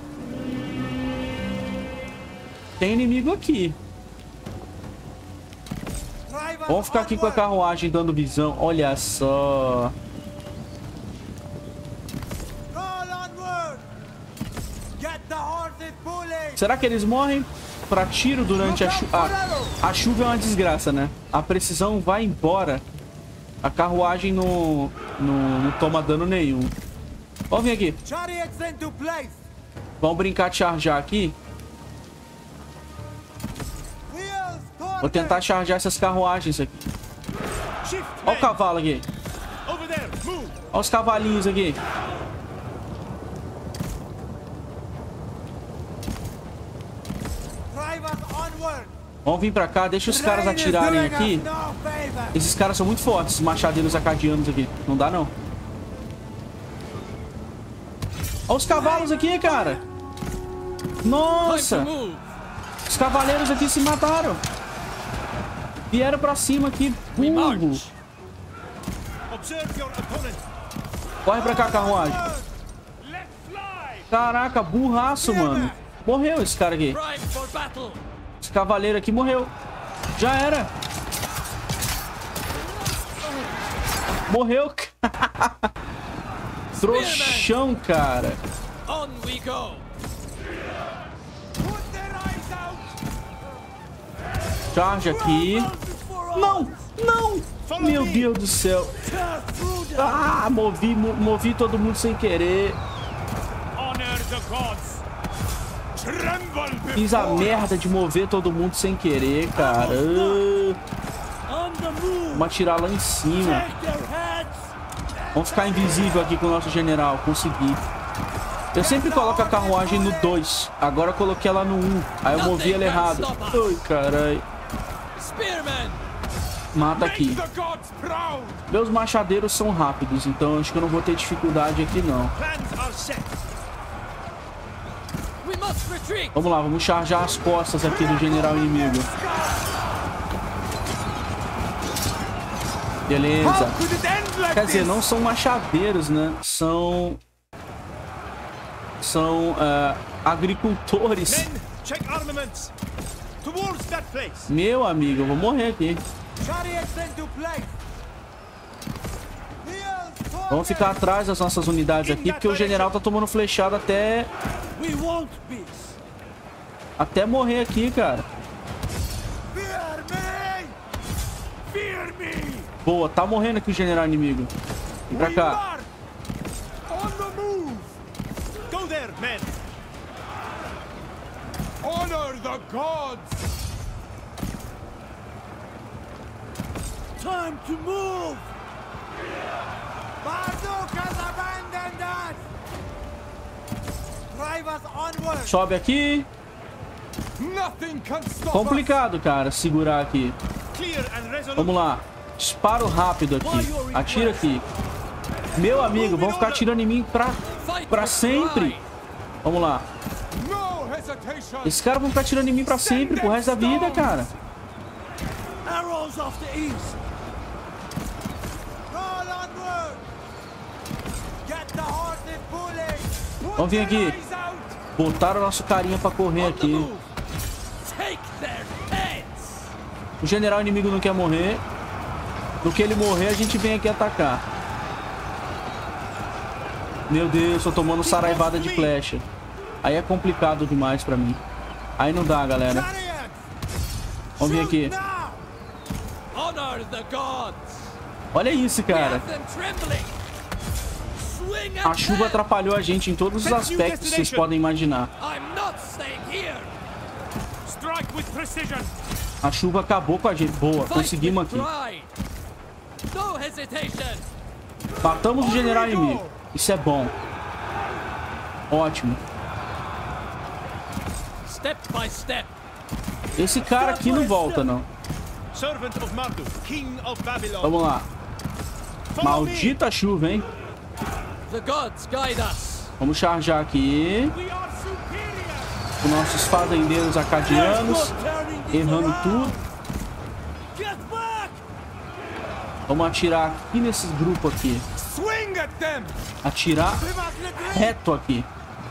A: Tem inimigo aqui. Vamos ficar aqui com a carruagem dando visão. Olha só. Será que eles morrem pra tiro durante a chuva? Ah, a chuva é uma desgraça, né? A precisão vai embora. A carruagem não, não, não toma dano nenhum. Vamos vir aqui. Vamos brincar de charjar aqui. Vou tentar charjar essas carruagens aqui. Olha o cavalo aqui. Olha os cavalinhos aqui. Vamos vir pra cá, deixa os caras atirarem aqui. Esses caras são muito fortes, esses machadeiros acadianos aqui. Não dá, não. Olha os cavalos aqui, cara. Nossa. Os cavaleiros aqui se mataram. Vieram pra cima aqui, burro. Corre pra cá, carruagem. Caraca, burraço, mano. Morreu esse cara aqui. Esse cavaleiro aqui morreu. Já era. Morreu. Trouxão, cara. Charge aqui. Não, não. Meu Deus do céu. Ah, movi, movi todo mundo sem querer. Fiz a merda de mover todo mundo sem querer, cara. Vamos atirar lá em cima. Vamos ficar invisível aqui com o nosso general. Consegui. Eu sempre coloco a carruagem no dois. Agora eu coloquei ela no um. Aí eu movi ela errado. Ai, caralho. Mata aqui. Meus machadeiros são rápidos, então acho que eu não vou ter dificuldade aqui, não. Vamos lá, vamos charjar as costas aqui do general inimigo. Beleza. Quer dizer, não são machadeiros, né? São... São uh, agricultores. Meu amigo, eu vou morrer aqui. Vamos ficar atrás das nossas unidades aqui, porque o general tá tomando flechada até... Até morrer aqui, cara. Boa, tá morrendo aqui o general inimigo. Vem pra cá.
B: Honor the gods. Time to move. Marduk has abandoned us. Drive us onward.
A: Sobe aqui.
B: Nothing can stop
A: Complicado, cara, segurar aqui. Vamos lá. Disparo rápido aqui. Atira aqui. Meu amigo, vão ficar atirando em mim pra, pra sempre. Vamos lá. Esses caras vão ficar atirando em mim pra sempre, pro resto da vida, cara. Vamos vir aqui. Botaram o nosso carinha pra correr aqui. O general inimigo não quer morrer. No que ele morrer, a gente vem aqui atacar. Meu Deus, tô tomando saraivada de flecha. Aí é complicado demais pra mim. Aí não dá, galera. Vamos vir aqui. Olha isso, cara. A chuva atrapalhou a gente em todos os aspectos que vocês podem imaginar. A chuva acabou com a gente. Boa, conseguimos aqui.
D: No hesitation.
A: Matamos o general inimigo. Isso é bom. Ótimo.
D: Step by step.
A: Esse cara aqui não volta, não.
C: Servant of Marduk, King of Babylon.
A: Vamos lá. Maldita chuva, hein?
D: The gods guide us.
A: Vamos charjar aqui. Os nossos fazendeiros acadianos. Errando tudo.
D: Get back.
A: Vamos atirar aqui nesses grupos aqui.
C: Swing at them.
A: Atirar reto aqui.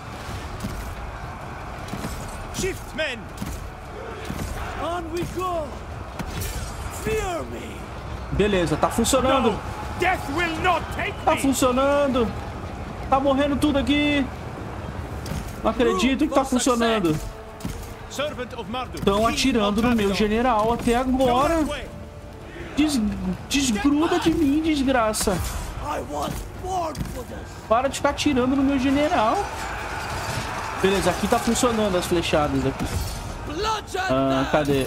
C: Shift men.
D: On we go. Fear me.
A: Beleza, tá funcionando.
C: Death will not take
A: Tá
C: me.
A: funcionando. Tá morrendo tudo aqui. Não acredito que tá funcionando.
C: Servant of Marduk,
A: Estão
C: King
A: atirando
C: of
A: no meu
C: Babylon.
A: general até agora. Des desgruda de mim, desgraça.
D: I was born for this.
A: Para de ficar atirando no meu general. Beleza, aqui tá funcionando as flechadas aqui.
D: Bloodshed
A: Ah,
D: them.
A: cadê?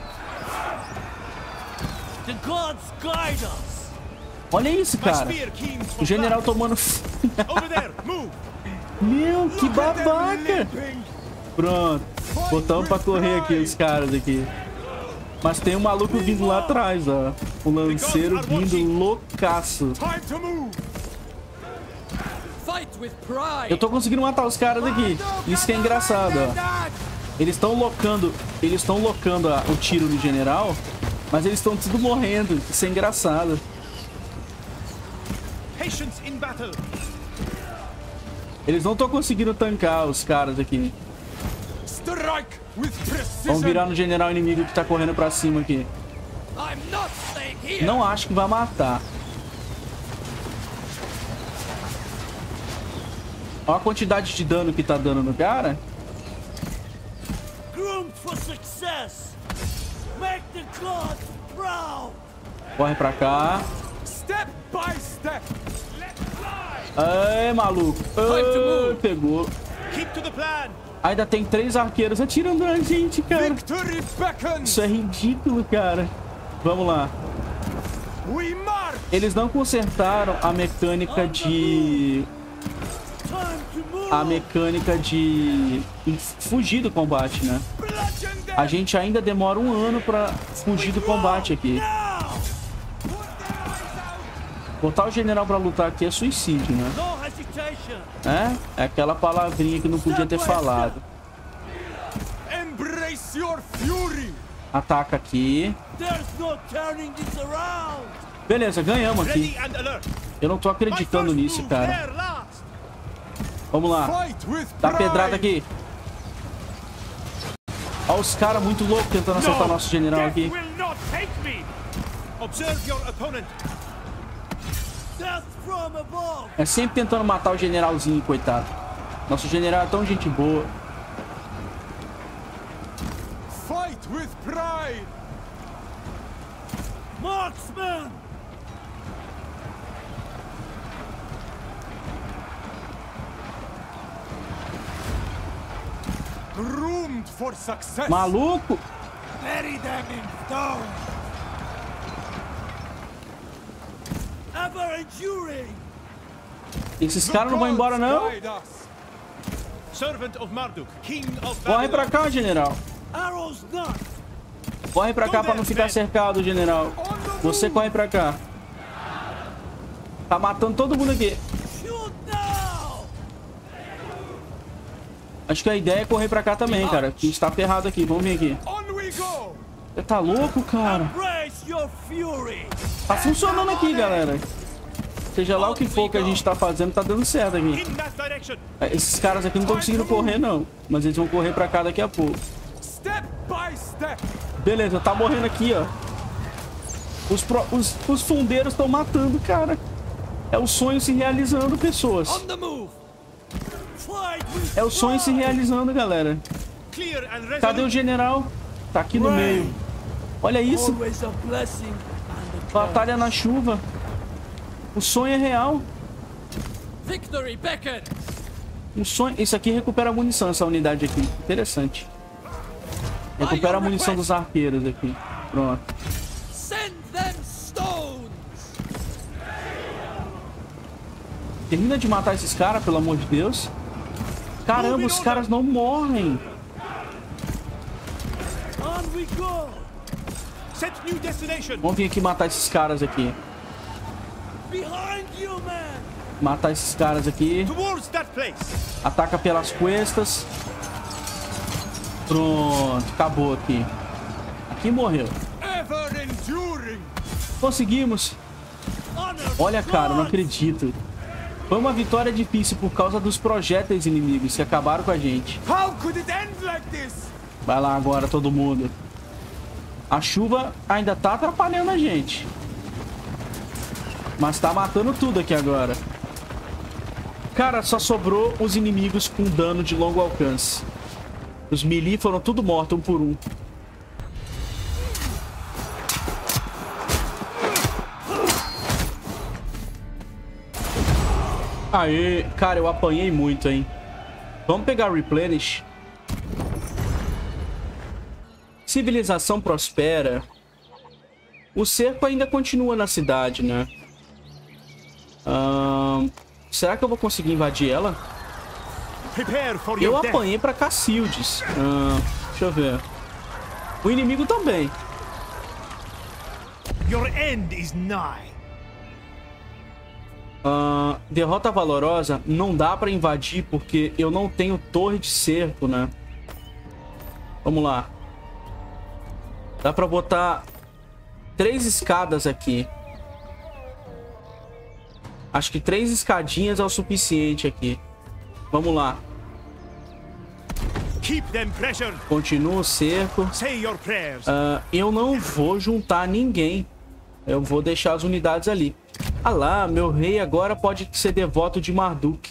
D: The gods guide us.
A: Olha isso,
C: My
A: cara.
C: spear kings for
A: O general tomando...
C: battle. Over there, move.
A: Meu, que babaca. Pronto. Botamos pra correr aqui os caras aqui. Mas tem um maluco vindo lá atrás, ó. O lanceiro vindo loucaço.
C: Time to move.
D: Fight with pride.
A: Eu tô conseguindo matar os caras aqui. Isso que é engraçado, ó. Eles estão locando, eles estão locando a, o tiro no general, mas eles estão tudo morrendo. Isso é engraçado.
C: Patience in battle.
A: Eles não estão conseguindo tancar os caras aqui.
C: Strike with
A: Vamos
C: precision.
A: virar no general inimigo que tá correndo pra cima aqui.
D: I'm not staying here.
A: Não acho que vai matar. Olha a quantidade de dano que tá dando no cara.
D: Groomed for success. Make the gods proud.
A: Corre pra cá.
C: Step by step. Let's fly.
A: Ai, maluco. Ai, pegou.
C: Keep to the plan.
A: Ainda tem três arqueiros atirando na gente, cara.
C: Victory beckons.
A: Isso é ridículo, cara. Vamos lá.
C: We march.
A: Eles não consertaram a mecânica de...
D: Time to move.
A: A mecânica de fugir do combate, né?
C: Bludgeon them.
A: A gente ainda demora um ano pra fugir do combate aqui.
D: Now.
A: Botar o general pra lutar aqui é suicídio, né?
D: No hesitation.
A: É? É aquela palavrinha que não podia ter falado.
C: Embrace your fury.
A: Ataca aqui.
D: There's no turning this around.
A: Beleza, ganhamos aqui.
C: Ready and alert.
A: Eu não tô acreditando
C: My first
A: nisso,
C: move,
A: cara.
C: there last.
A: Vamos lá.
C: Fight with
A: Dá
C: pride.
A: pedrada aqui. Olha os caras muito loucos tentando acertar nosso general
C: Death
A: aqui.
C: will not take me. Observe your opponent.
D: Death from above.
A: É sempre tentando matar o generalzinho, coitado. Nosso general é tão gente boa.
C: Fight with pride.
D: Marksman.
C: Groomed for success.
A: Maluco!
D: Bury them in stone. Ever enduring.
A: Esses caras não vão embora, não?
C: Guide us. Servant of Marduk, King of
A: Corre pra
C: Babylon.
A: cá, general.
D: Arrows not.
A: Corre pra cá pra não ficar cercado, general. Você corre pra cá. Tá matando todo mundo aqui.
D: Shoot now.
A: Acho que a ideia é correr pra cá também, cara. Que está ferrado aqui. Vamos vir aqui.
C: On we go.
A: Você tá louco, cara?
D: Embrace your fury.
A: Tá funcionando aqui, galera. Seja lá o que for que a gente tá fazendo, tá dando certo aqui.
C: In that direction.
A: Esses caras aqui não estão conseguindo correr, não. Mas eles vão correr pra cá daqui a pouco.
C: Step by step.
A: Beleza, tá morrendo aqui, ó. Os, pro, os, os fundeiros estão matando, cara. É o sonho se realizando, pessoas.
D: On the move. Fight with
A: É o sonho se realizando, galera.
C: Clear and resolute.
A: Cadê o general? Tá aqui no meio. Olha isso.
D: Always a blessing and a
A: Batalha na chuva. O sonho é real.
D: victory beckon.
A: O sonho... Isso aqui recupera a munição, essa unidade aqui. Interessante. Recupera a munição dos arqueiros aqui. Pronto.
D: Send them stones.
A: Termina de matar esses caras, pelo amor de Deus. Caramba, os caras não morrem. Vamos vir aqui matar esses caras aqui. Matar esses caras aqui. Ataca pelas costas. Pronto, acabou aqui. Aqui morreu. Conseguimos. Olha, cara, não acredito. Foi uma vitória difícil por causa dos projéteis inimigos que acabaram com a gente. Vai lá agora, todo mundo. A chuva ainda tá atrapalhando a gente. Mas tá matando tudo aqui agora. Cara, só sobrou os inimigos com dano de longo alcance. Os melee foram tudo mortos, um por um. Aê, cara, eu apanhei muito, hein? Vamos pegar Replenish. Civilização prospera. O cerco ainda continua na cidade, né? Ahn... Será que eu vou conseguir invadir ela? Eu apanhei pra Cacildes. Ah, deixa eu ver. O inimigo também. Ah, derrota valorosa. Não dá pra invadir porque eu não tenho torre de cerco, né? Vamos lá. Dá pra botar três escadas aqui. Acho que três escadinhas é o suficiente aqui. Vamos lá. Continua o cerco. Uh, eu não vou juntar ninguém. Eu vou deixar as unidades ali. Ah lá, meu rei agora pode ser devoto de Marduk.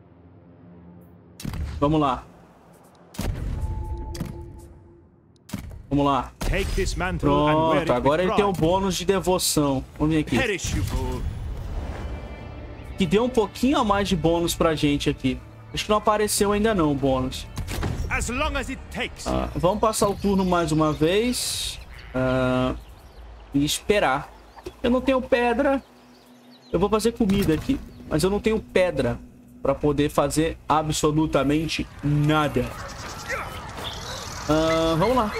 A: Vamos lá. Vamos lá. Pronto, agora ele tem um bônus de devoção. Vamos vir aqui. Que deu um pouquinho a mais de bônus pra gente aqui. Acho que não apareceu ainda não o bônus. Ah, vamos passar o turno mais uma vez. Ah, e esperar. Eu não tenho pedra. Eu vou fazer comida aqui. Mas eu não tenho pedra pra poder fazer absolutamente nada. Ah, vamos lá.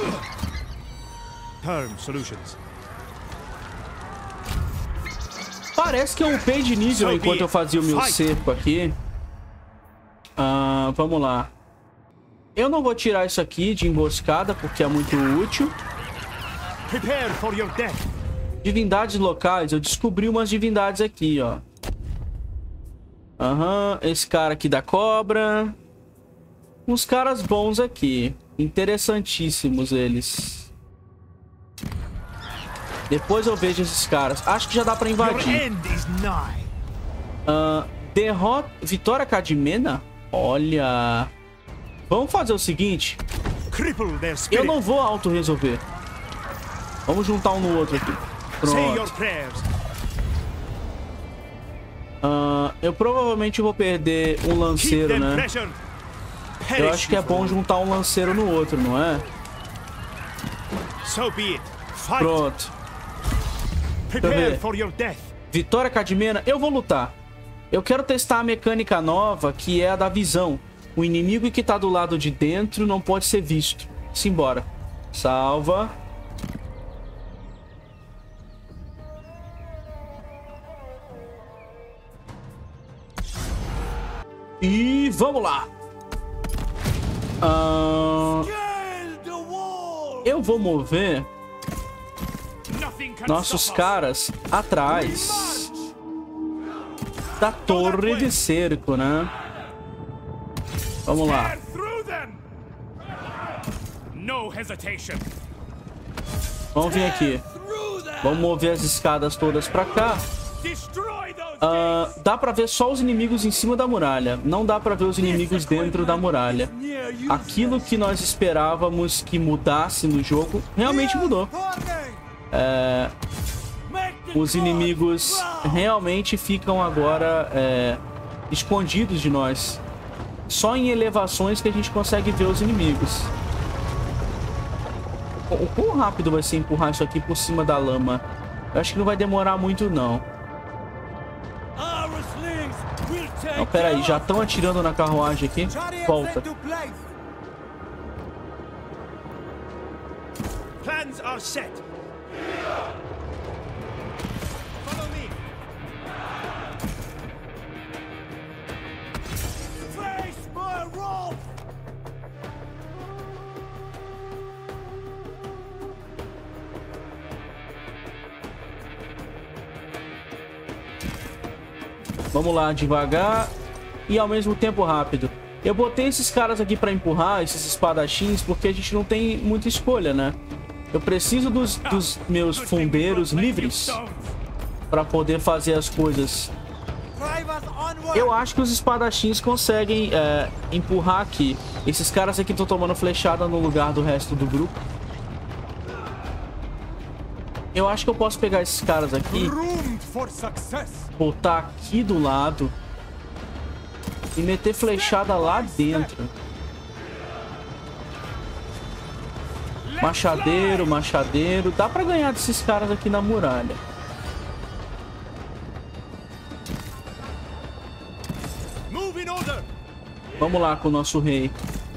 A: Parece que eu upei de nível enquanto eu fazia o meu cerco aqui. Ah, vamos lá. Eu não vou tirar isso aqui de emboscada porque é muito útil. Divindades locais. Eu descobri umas divindades aqui, ó. Aham, uhum, esse cara aqui da cobra. Uns caras bons aqui. Interessantíssimos eles. Depois eu vejo esses caras. Acho que já dá pra invadir. Uh, derrota... Vitória Cadmena? Olha... Vamos fazer o seguinte. Eu não vou auto-resolver. Vamos juntar um no outro aqui. Pronto. Uh, eu provavelmente vou perder um lanceiro, né? Eu acho que é bom juntar um lanceiro no outro, não é? Pronto. Vitória Cadmena, eu vou lutar. Eu quero testar a mecânica nova, que é a da visão. O inimigo que tá do lado de dentro não pode ser visto. Simbora. Salva. E vamos lá. Uh... Eu vou mover nossos caras atrás da torre de cerco, né? Vamos lá. Vamos vir aqui. Vamos mover as escadas todas pra cá. Uh, dá pra ver só os inimigos em cima da muralha. Não dá pra ver os inimigos dentro da muralha. Aquilo que nós esperávamos que mudasse no jogo, realmente mudou. É, os inimigos realmente ficam agora é, escondidos de nós. Só em elevações que a gente consegue ver os inimigos. O quão rápido vai ser empurrar isso aqui por cima da lama? Eu acho que não vai demorar muito, não. Não, pera aí, já estão atirando na carruagem aqui. Volta.
C: Plans are set. Follow me.
D: Face my wrath!
A: Vamos lá, devagar e ao mesmo tempo rápido. Eu botei esses caras aqui pra empurrar, esses espadachins, porque a gente não tem muita escolha, né? Eu preciso dos, dos meus fundeiros livres pra poder fazer as coisas. Eu acho que os espadachins conseguem é, empurrar aqui. Esses caras aqui estão tomando flechada no lugar do resto do grupo. Eu acho que eu posso pegar esses caras aqui, botar aqui do lado e meter flechada lá dentro. Machadeiro, machadeiro. Dá pra ganhar desses caras aqui na muralha. Vamos lá com o nosso rei.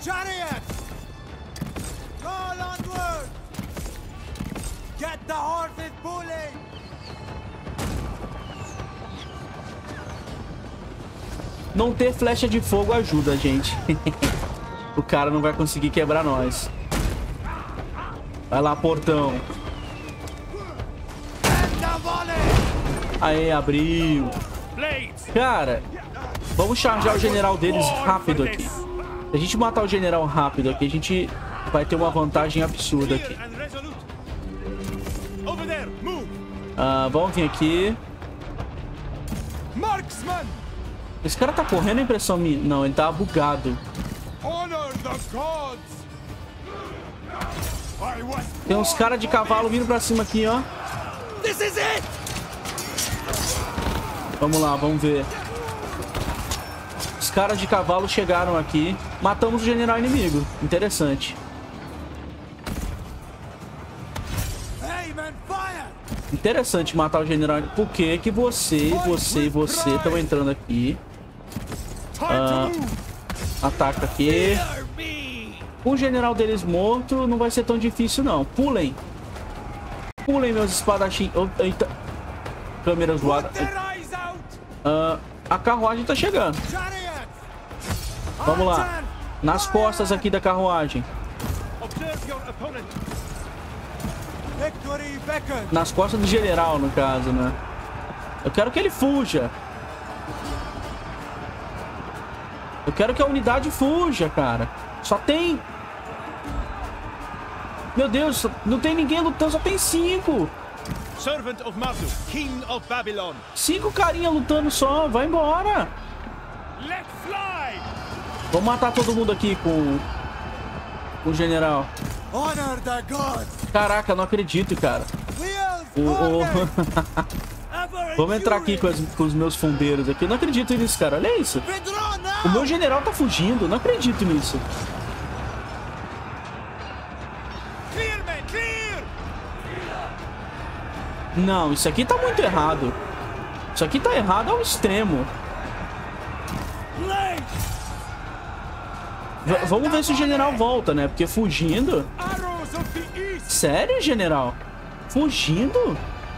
A: Não ter flecha de fogo ajuda, gente. O cara não vai conseguir quebrar nós. Vai lá, portão. Aê, abriu. Cara, vamos charjar o general deles rápido aqui. Se a gente matar o general rápido aqui, a gente vai ter uma vantagem absurda aqui. Ah, vamos vir aqui. Esse cara tá correndo, a impressão minha. Não, ele tá bugado. Tem uns caras de cavalo vindo pra cima aqui, ó. Vamos lá, vamos ver. Os caras de cavalo chegaram aqui. Matamos o general inimigo. Interessante. Interessante matar o general. Por que que você, você e você estão entrando aqui? Ah, ataca aqui. Com o general deles morto, não vai ser tão difícil, não. Pulem. Pulem, meus espadachins. Oh, eita. Câmera zoada. Ah, a carruagem tá chegando. Vamos lá. Nas costas aqui da carruagem. Nas costas do general, no caso, né? Eu quero que ele fuja. Eu quero que a unidade fuja, cara. Só tem... Meu Deus, não tem ninguém lutando, só tem cinco.
C: Servant of Marduk, King of Babylon.
A: Cinco carinha lutando só, vai embora.
C: Let fly.
A: Vou matar todo mundo aqui com, com o general.
D: Honor the gods.
A: Caraca, não acredito, cara. O, o... Vamos entrar aqui com, as, com os meus fundeiros aqui. Eu não acredito nisso, cara. Olha isso. O meu general tá fugindo. Não acredito nisso. Não, isso aqui tá muito errado. Isso aqui tá errado ao extremo. V vamos ver se o general volta, né? Porque fugindo... Sério, general? Fugindo?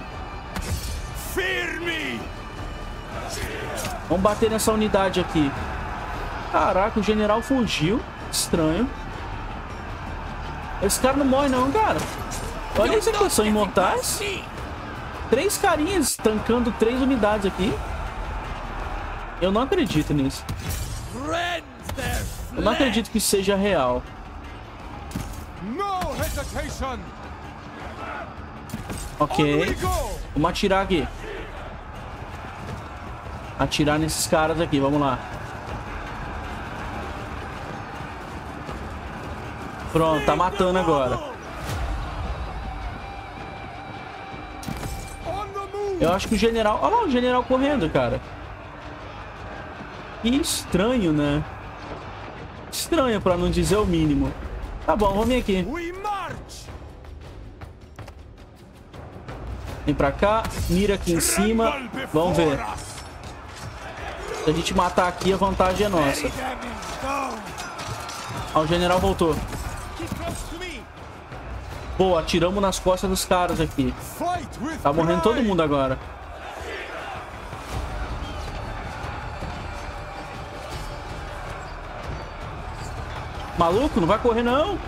A: Vamos bater nessa unidade aqui. Caraca, o general fugiu. Estranho. Esse cara não morre não, cara. Olha isso aqui, são imortais. Três carinhas tancando três unidades aqui. Eu não acredito nisso. Eu não acredito que seja real. Ok. Vamos atirar aqui. Atirar nesses caras aqui, vamos lá. Pronto, tá matando agora. Eu acho que o general... Olha lá o general correndo, cara. Que estranho, né? Estranho, pra não dizer o mínimo. Tá bom, vamos vir aqui. Vem pra cá. Mira aqui em cima. Vamos ver. Se a gente matar aqui, a vantagem é nossa. Ó, o general voltou. Boa, atiramos nas costas dos caras aqui. Tá morrendo todo mundo agora. Maluco, não vai correr não.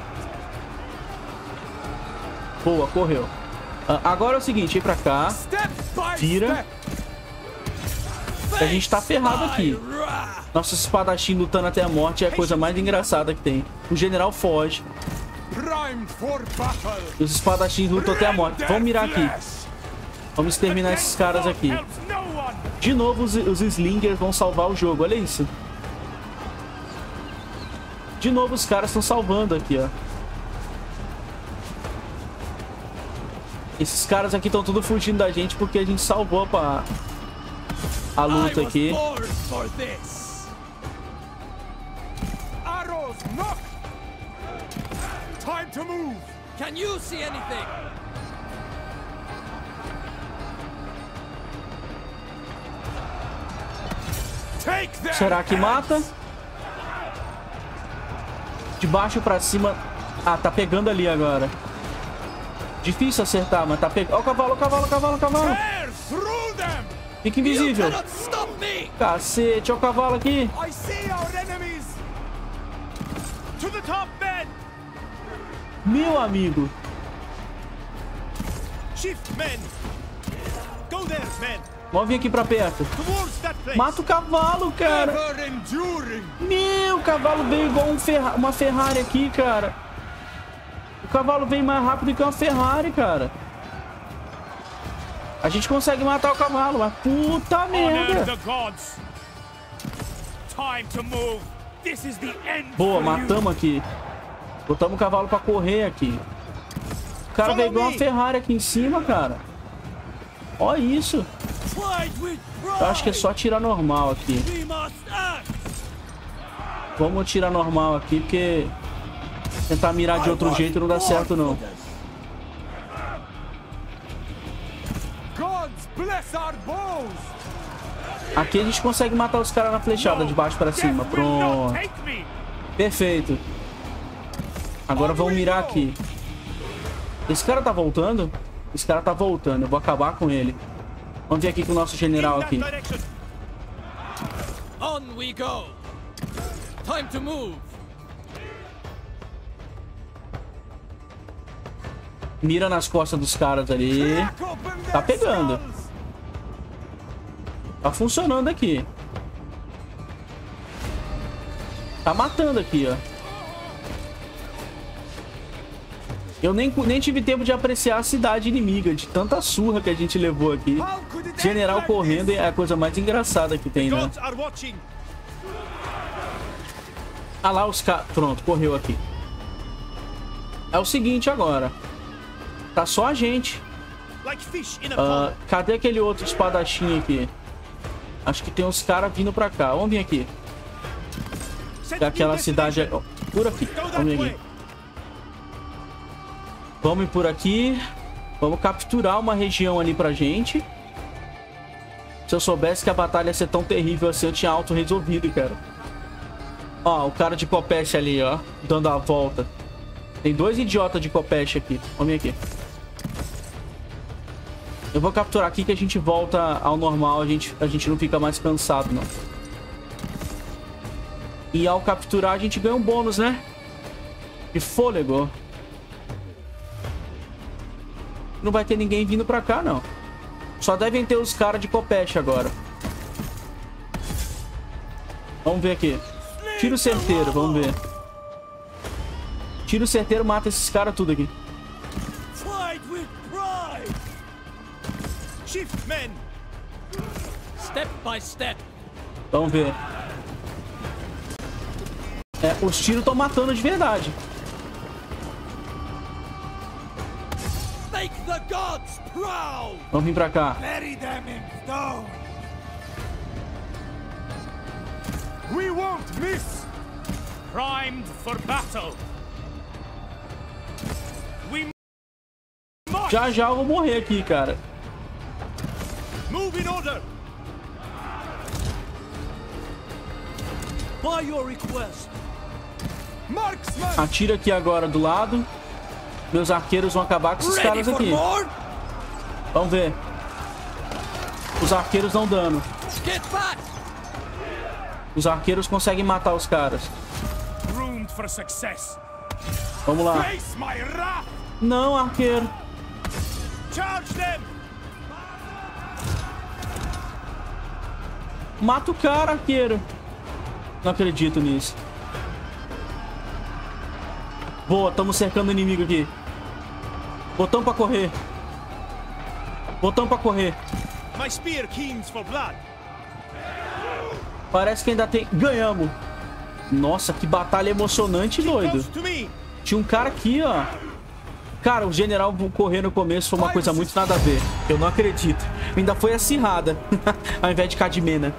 A: Boa, correu. Uh, agora é o seguinte, vem pra cá. Vira. A gente tá ferrado aqui. Nosso espadachim lutando até a morte é a coisa mais engraçada que tem. O general foge. E os espadachins lutam até a morte. Vamos mirar aqui. Vamos exterminar esses caras aqui. De novo, os, os slingers vão salvar o jogo. Olha isso. De novo, os caras estão salvando aqui, ó. Esses caras aqui estão tudo fugindo da gente porque a gente salvou pra... a luta aqui. Será que mata? De baixo pra cima. Ah, tá pegando ali agora. Difícil acertar, mas tá pegando. Ó, o cavalo, o cavalo, o cavalo, o cavalo. Fica invisível. Cacete, ó o cavalo aqui. Meu amigo. Vamos vir aqui pra perto. Mata o cavalo, cara. Meu, o cavalo veio igual um Ferra- uma Ferrari aqui, cara. O cavalo vem mais rápido que uma Ferrari, cara. A gente consegue matar o cavalo, mas puta merda. Boa, matamos aqui. Botamos o cavalo pra correr aqui. O cara veio igual uma Ferrari aqui em cima, cara. Ó isso. Eu acho que é só atirar normal aqui. Vamos atirar normal aqui, porque tentar mirar de outro jeito não dá certo, não. Aqui a gente consegue matar os caras na flechada, de baixo pra cima. Pronto. Perfeito. Agora vamos mirar aqui. Esse cara tá voltando? Esse cara tá voltando. Eu vou acabar com ele. Vamos vir aqui com o nosso general aqui.
D: On we go. Time to move.
A: Mira nas costas dos caras ali. Tá pegando. Tá funcionando aqui. Tá matando aqui, ó. Eu nem, nem tive tempo de apreciar a cidade inimiga, de tanta surra que a gente levou aqui. General correndo é a coisa mais engraçada que tem, né? Ah lá os caras... Pronto, correu aqui. É o seguinte agora. Tá só a gente. Uh, cadê aquele outro espadachim aqui? Acho que tem uns caras vindo pra cá. Vamos vir aqui. Aquela cidade... Oh, por aqui. Vamos vir aqui. Vamos ir por aqui. Vamos capturar uma região ali pra gente. Se eu soubesse que a batalha ia ser tão terrível assim, eu tinha auto resolvido, cara. Ó, o cara de copete ali, ó. Dando a volta. Tem dois idiotas de copete aqui. Vamos vir aqui. Eu vou capturar aqui que a gente volta ao normal. A gente, a gente não fica mais cansado, não. E ao capturar, a gente ganha um bônus, né? De fôlego. Não vai ter ninguém vindo pra cá, não. Só devem ter os caras de copete agora. Vamos ver aqui. Tiro certeiro, vamos ver. Tiro certeiro mata esses caras tudo aqui. Vamos ver. É, os tiros estão matando de verdade. Vamos vir pra cá.
C: We won't miss. Primed for battle. We
A: Já já eu vou morrer aqui, cara.
C: Move in order.
D: By your request.
C: Marksman!
A: Atira aqui agora do lado. Meus arqueiros vão acabar com esses
D: Ready
A: caras
D: for
A: aqui.
D: more?
A: Vamos ver. Os arqueiros dão dano.
D: Get back!
A: Os arqueiros conseguem matar os caras.
C: Groomed for success.
A: Vamos lá.
C: Face my wrath!
A: Não, arqueiro.
C: Charge them!
A: Mata o cara, arqueiro. Não acredito nisso. Boa, estamos cercando o inimigo aqui. Botão pra correr. Botão pra correr.
C: My spear keens for blood.
A: Parece que ainda tem... Ganhamos. Nossa, que batalha emocionante, doido.
C: Close to me.
A: Tinha um cara aqui, ó. Cara, o general correr no começo foi uma coisa muito nada a ver. Eu não acredito. Ainda foi acirrada. Ao invés de Cadmena.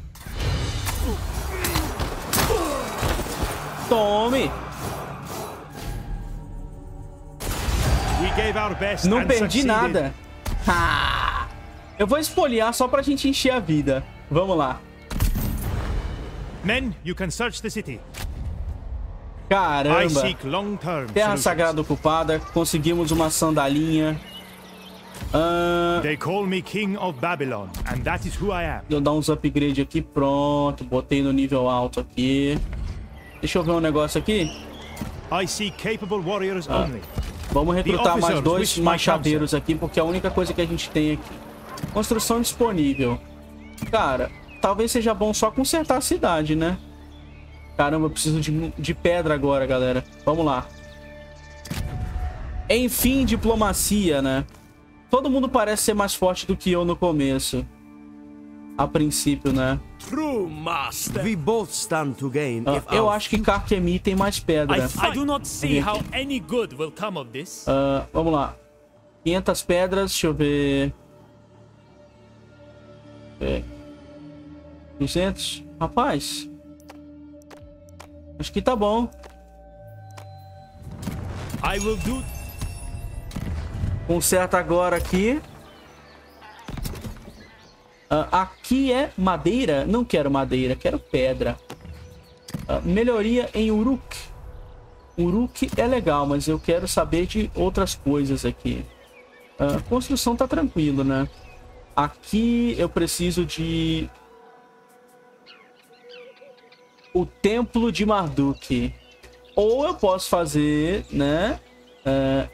A: Tome.
C: We gave our best
A: Não
C: and
A: perdi
C: succeeded.
A: nada. Ah, eu vou espoliar só pra gente encher a vida. Vamos lá.
C: Men, you can search the city. I
A: Caramba.
C: seek long-term
A: Terra
C: solutions.
A: Sagrada ocupada. Conseguimos uma sandalinha. Ah,
C: They call me King of Babylon, and that is who I am.
A: eu dar uns upgrade aqui. Pronto. Botei no nível alto aqui. Deixa eu ver um negócio aqui.
C: I seek capable warriors only.
A: Vamos recrutar mais
C: officers
A: dois
C: wish my
A: machadeiros aqui, porque é a única coisa que a gente tem aqui. Construção disponível. Cara, talvez seja bom só consertar a cidade, né? Caramba, eu preciso de, de pedra agora, galera. Vamos lá. Enfim, diplomacia, né? Todo mundo parece ser mais forte do que eu no começo. A princípio, né?
D: True master. We both stand to gain.
A: Ah,
D: if
A: eu
D: our
A: acho que Karkemi tem mais pedra.
E: I do not see how any good will come of this.
A: Ah, vamos lá. quinhentas pedras, deixa eu ver. É. duzentos. Rapaz. Acho que tá bom.
E: I will do.
A: Conserta agora aqui. Ah, aqui é madeira. Não quero madeira, quero pedra. Ah, melhoria em Uruk. Uruk é legal, mas eu quero saber de outras coisas aqui. Ah, construção tá tranquilo, né? Aqui eu preciso de... o Templo de Marduk. Ou eu posso fazer, né? É...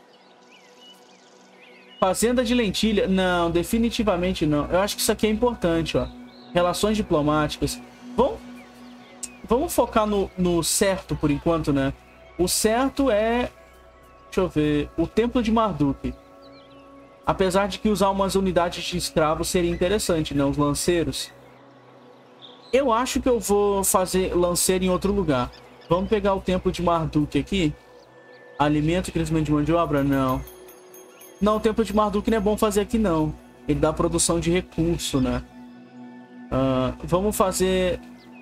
A: Fazenda de lentilha. Não, definitivamente não. Eu acho que isso aqui é importante, ó. Relações diplomáticas. Vamos, Vamos focar no, no certo por enquanto, né? O certo é... Deixa eu ver. O Templo de Marduk. Apesar de que usar umas unidades de escravos seria interessante, né? Os lanceiros. Eu acho que eu vou fazer lanceiro em outro lugar. Vamos pegar o Templo de Marduk aqui. Alimento e crescimento de mão de obra? Não. Não, o Templo de Marduk não é bom fazer aqui, não. Ele dá produção de recurso, né? Uh, vamos fazer...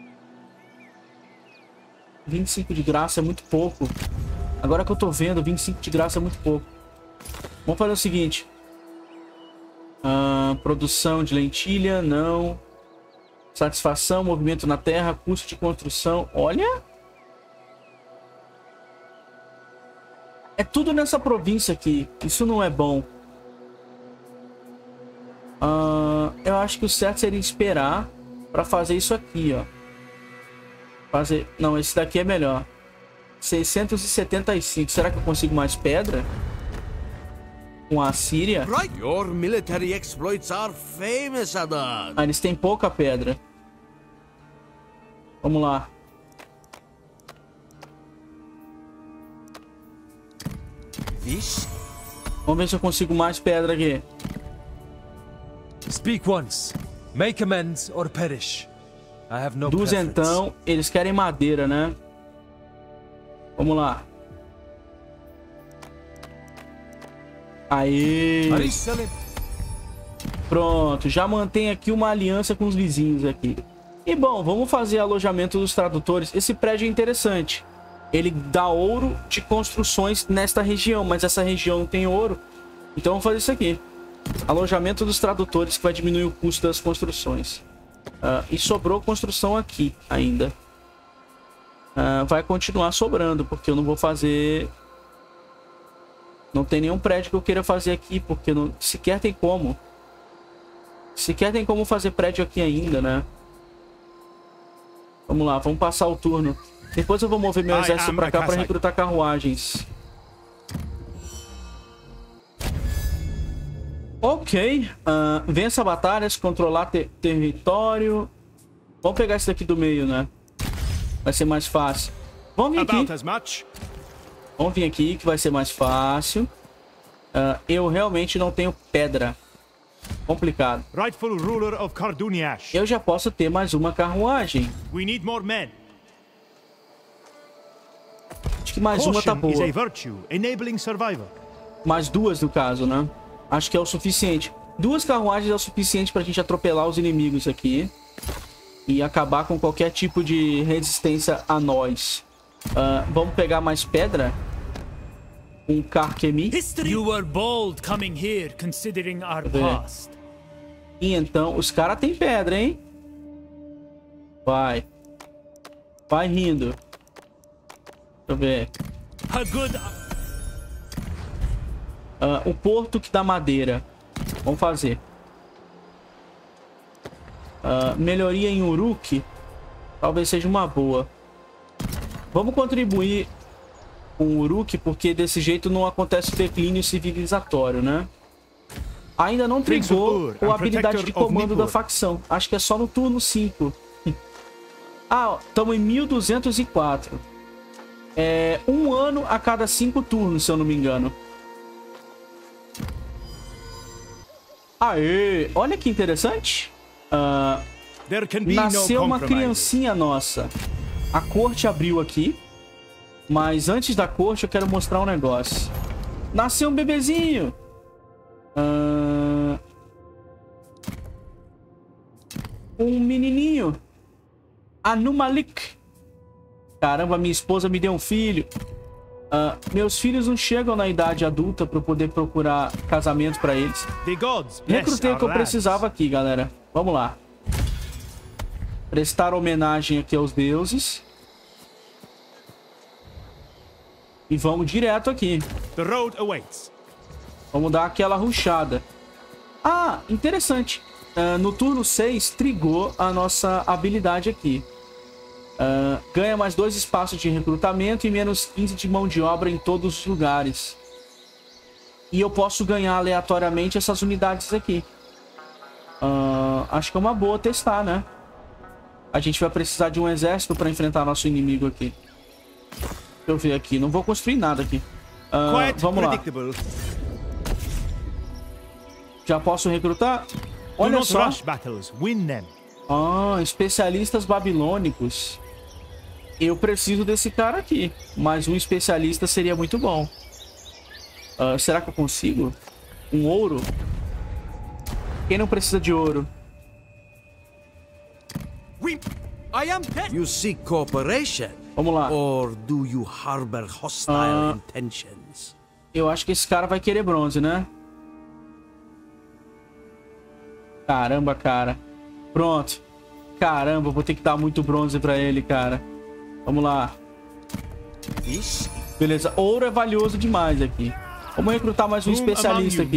A: vinte e cinco de graça é muito pouco. Agora que eu tô vendo, vinte e cinco de graça é muito pouco. Vamos fazer o seguinte. Uh, produção de lentilha, não. Satisfação, movimento na terra, custo de construção. Olha. É tudo nessa província aqui. Isso não é bom. Uh, eu acho que o certo seria esperar para fazer isso aqui, ó. Fazer... Não, esse daqui é melhor. seiscentos e setenta e cinco. Será que eu consigo mais pedra? Com a Síria?
D: Right. Your military exploits are famous, Adad.
A: Ah, eles têm pouca pedra. Vamos lá.
D: This?
A: Vamos ver se eu consigo mais pedra aqui.
F: Speak once. Make amends or perish. I have no
A: Duzentão. Eles querem madeira, né? Vamos lá. Aê! Pronto, já mantém aqui uma aliança com os vizinhos aqui. E bom, vamos fazer alojamento dos tradutores. Esse prédio é interessante. Ele dá ouro de construções nesta região, mas essa região não tem ouro. Então vamos fazer isso aqui. Alojamento dos tradutores, que vai diminuir o custo das construções. Uh, e sobrou construção aqui ainda. uh, vai continuar sobrando, porque eu não vou fazer... Não tem nenhum prédio que eu queira fazer aqui, porque não... sequer tem como. Sequer tem como fazer prédio aqui ainda, né? Vamos lá, vamos passar o turno. Depois eu vou mover meu exército pra cá pra recrutar carruagens. Ok. Uh, vença batalhas, controlar ter território. Vamos pegar esse daqui do meio, né? Vai ser mais fácil. Vamos vir aqui. Vamos vir aqui, que vai ser mais fácil. Uh, eu realmente não tenho pedra. Complicado.
C: Rightful ruler of Karduniash.
A: Eu já posso ter mais uma carruagem.
C: We need more men.
A: Acho que mais uma tá boa.
C: Is a virtue, enabling survival.
A: Mais duas, no caso, né? Acho que é o suficiente. Duas carruagens é o suficiente pra gente atropelar os inimigos aqui. E acabar com qualquer tipo de resistência a nós. Uh, vamos pegar mais pedra. Um Karkemi.
E: You were bold coming here, considering our past.
A: E então, os caras têm pedra, hein? Vai. Vai rindo. Deixa eu ver.
E: A good...
A: Uh, o porto que dá madeira. Vamos fazer. Uh, melhoria em Uruk. Talvez seja uma boa. Vamos contribuir com o Uruk, porque desse jeito não acontece o declínio civilizatório, né? Ainda não trigou a habilidade de comando da facção. Acho que é só no turno cinco. Ah, estamos em mil duzentos e quatro. É um ano a cada cinco turnos, se eu não me engano. Aê! Olha que interessante. Uh, nasceu uma criancinha nossa. A corte abriu aqui. Mas antes da corte eu quero mostrar um negócio. Nasceu um bebezinho. Uh, um menininho. Anumalik. Caramba, minha esposa me deu um filho. Uh, meus filhos não chegam na idade adulta para eu poder procurar casamento para eles. Recrutei o que eu precisava aqui, galera. Vamos lá. Prestar homenagem aqui aos deuses. E vamos direto aqui.
C: The road awaits.
A: Vamos dar aquela rushada. Ah, interessante. Uh, no turno seis, trigou a nossa habilidade aqui. Uh, ganha mais dois espaços de recrutamento e menos quinze de mão de obra em todos os lugares. E eu posso ganhar aleatoriamente essas unidades aqui. Uh, acho que é uma boa testar, né? A gente vai precisar de um exército para enfrentar nosso inimigo aqui. Deixa eu ver aqui. Não vou construir nada aqui. Uh, vamos lá. Já posso recrutar? Olha só. Ah, especialistas babilônicos. Eu preciso desse cara aqui. Mas um especialista seria muito bom. Uh, será que eu consigo? Um ouro? Quem não precisa de ouro?
G: You seek cooperation?
A: Vamos lá.
G: Or do you harbor hostile uh, intentions?
A: Eu acho que esse cara vai querer bronze, né? Caramba, cara. Pronto. Caramba, vou ter que dar muito bronze pra ele, cara. Vamos lá. Beleza. Ouro é valioso demais aqui. Vamos recrutar mais um especialista aqui.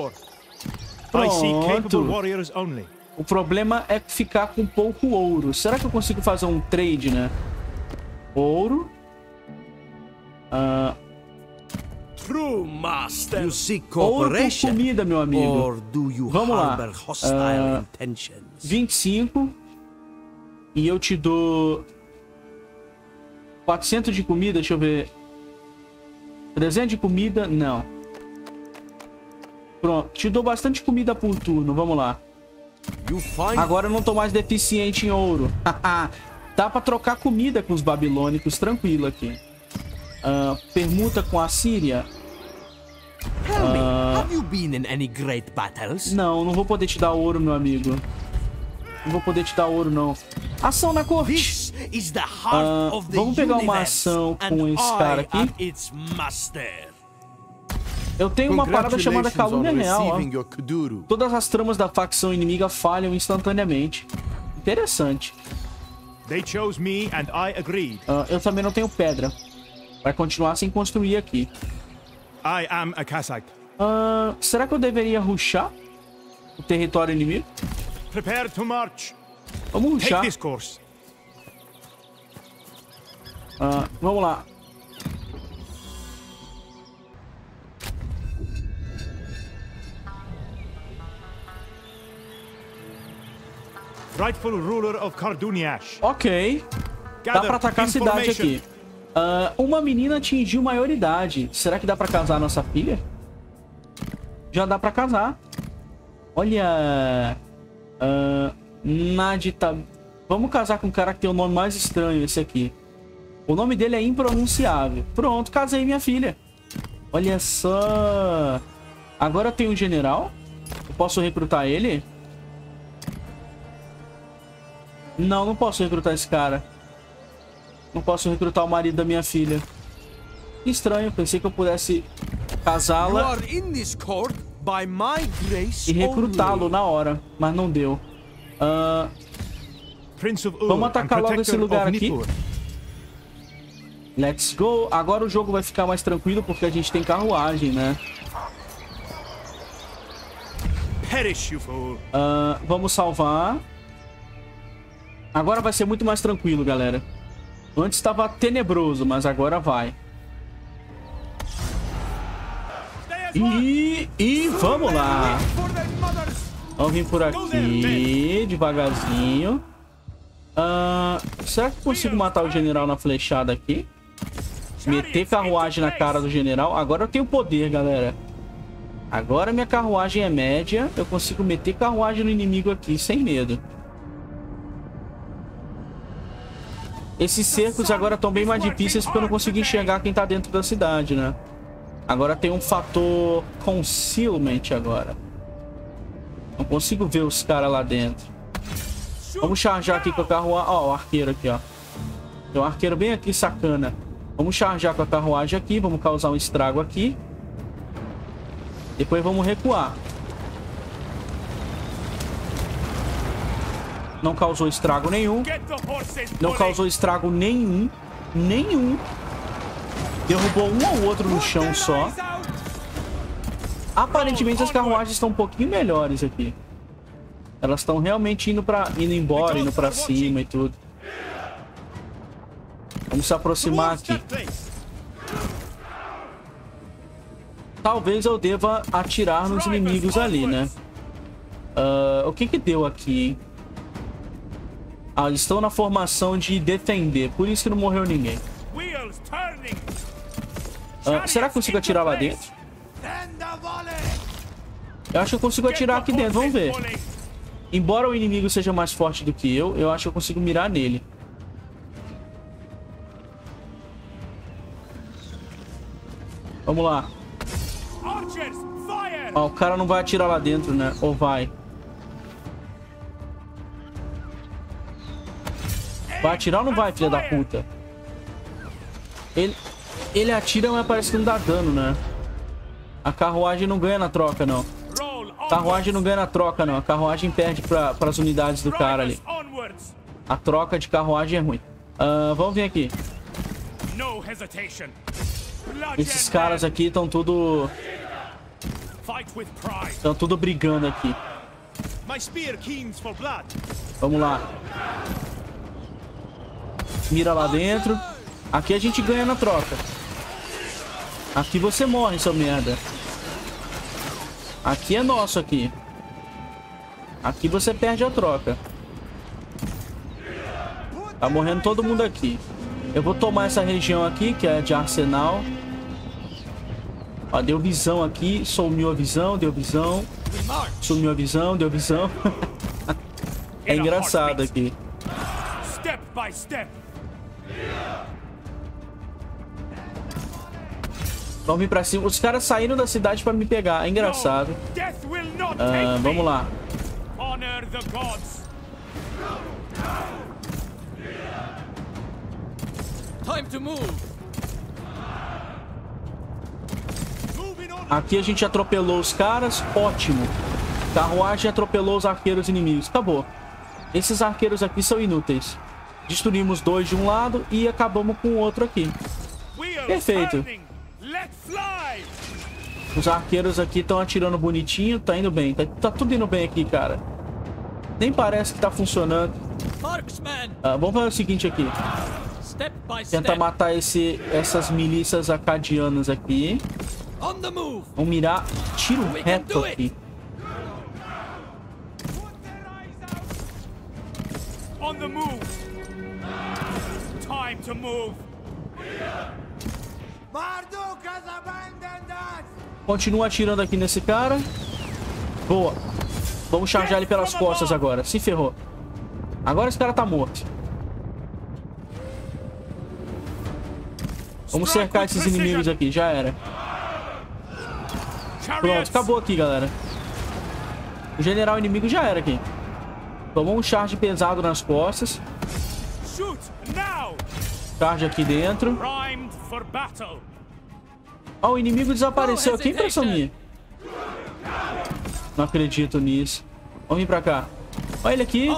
A: Pronto. O problema é ficar com pouco ouro. Será que eu consigo fazer um trade, né? Ouro. Uh...
G: True master. You seek
A: ouro por comida, meu amigo.
G: Or do you
A: Vamos lá.
G: Hostile
A: uh... vinte e cinco. E eu te dou quatrocentos de comida. Deixa eu ver. trezentos de comida. Não. Pronto. Te dou bastante comida por turno. Vamos lá. Agora eu não tô mais deficiente em ouro. Dá pra trocar comida com os babilônicos. Tranquilo aqui. Uh, permuta com a Síria. Uh,
G: Have you been in any great battles?
A: Não, não vou poder te dar ouro, meu amigo. Não vou poder te dar ouro, não. Ação na corte. Uh, vamos pegar uma ação com esse cara aqui. Eu tenho uma parada chamada Calúnia Real, ó. Todas as tramas da facção inimiga falham instantaneamente. Interessante.
C: They chose me and I agreed.
A: Uh, eu também não tenho pedra. Vai continuar sem construir aqui.
C: I am a Kazakh.
A: Uh, será que eu deveria rushar o território inimigo?
C: Prepare to march.
A: Vamos
C: Take
A: rushar.
C: this course.
A: Uh, vamos lá.
C: Rightful ruler of Karduniash.
A: Ok. Dá
C: Gather
A: pra atacar a cidade
C: information.
A: aqui. Uh, uma menina atingiu maioridade. Será que dá pra casar a nossa filha? Já dá pra casar. Olha... Uh, Nadita... Vamos casar com um cara que tem o nome mais estranho, esse aqui. O nome dele é impronunciável. Pronto, casei minha filha. Olha só. Agora eu tenho um general. Eu posso recrutar ele? Não, não posso recrutar esse cara. Não posso recrutar o marido da minha filha. Estranho, pensei que eu pudesse casá-la e recrutá-lo na hora, mas não deu. Uh,
C: Prince of Ur
A: vamos
C: and
A: atacar logo esse
C: protector
A: lugar
C: of
A: aqui.
C: Nippur.
A: Let's go. Agora o jogo vai ficar mais tranquilo porque a gente tem carruagem, né?
C: Perish, you fool.
A: Uh, vamos salvar. Agora vai ser muito mais tranquilo, galera. Antes estava tenebroso, mas agora vai. E, e vamos lá. Vamos vir por aqui, devagarzinho. Uh, será que eu consigo matar o general na flechada aqui? Meter carruagem na cara do general. Agora eu tenho poder, galera. Agora minha carruagem é média. Eu consigo meter carruagem no inimigo aqui, sem medo. Esses cercos agora estão bem mais difíceis porque eu não consigo enxergar quem tá dentro da cidade, né? Agora tem um fator concealment agora. Não consigo ver os caras lá dentro. Vamos charjar aqui com a carruagem. Ó, o arqueiro aqui, ó. Tem um arqueiro bem aqui, sacana. Vamos charjar com a carruagem aqui. Vamos causar um estrago aqui. Depois vamos recuar. Não causou estrago nenhum. Não causou estrago nenhum. Nenhum. Derrubou um ou outro no chão só. Aparentemente as carruagens estão um pouquinho melhores aqui. Elas estão realmente indo, pra, indo embora, indo pra cima e tudo. Vamos se aproximar aqui. Talvez eu deva atirar nos inimigos ali, né? Uh, o que que deu aqui, hein? Ah, eles estão na formação de defender. Por isso que não morreu ninguém. Uh, será que eu consigo atirar lá dentro? Eu acho que eu consigo atirar aqui dentro. Vamos ver. Embora o inimigo seja mais forte do que eu, eu acho que eu consigo mirar nele. Vamos lá. Ó, o cara não vai atirar lá dentro, né? Ou vai? Vai atirar ou não vai, filha da puta? Ele, ele atira, mas parece que não dá dano, né? A carruagem não ganha na troca, não. A carruagem não ganha na troca, não. A carruagem perde para as unidades do cara ali. A troca de carruagem é ruim. Uh, vamos vir aqui. Esses caras aqui estão tudo... Estão tudo brigando aqui. Vamos lá. Mira lá dentro. Aqui a gente ganha na troca. Aqui você morre, seu merda. Aqui é nosso aqui. Aqui você perde a troca. Tá morrendo todo mundo aqui. Eu vou tomar essa região aqui, que é de arsenal. Ó, deu visão aqui. Sumiu a visão, deu visão. Sumiu a visão, deu visão. É engraçado aqui.
C: Step by step.
A: Vamos vir pra cima. Os caras saíram da cidade pra me pegar. É engraçado. Uh, vamos lá. Aqui a gente atropelou os caras. Ótimo. Carruagem atropelou os arqueiros inimigos. Acabou. Esses arqueiros aqui são inúteis. Destruímos dois de um lado e acabamos com o outro aqui. Perfeito. Os arqueiros aqui estão atirando bonitinho. Tá indo bem. Tá, tá tudo indo bem aqui, cara. Nem parece que tá funcionando. Ah, vamos fazer o seguinte aqui. Tentar matar esse, essas milícias acadianas aqui. Vamos mirar tiro reto aqui.
C: On the move. Time to move.
A: Continua atirando aqui nesse cara. Boa. Vamos charjar ele pelas costas agora. Se ferrou. Agora esse cara tá morto. Vamos cercar esses inimigos aqui. Já era. Pronto, acabou aqui, galera. O general inimigo já era aqui. Tomou um charge pesado nas costas. Charge aqui dentro. Ó, oh, o inimigo desapareceu aqui, impressão minha. Não acredito nisso. Vamos vir pra cá. Olha ele aqui.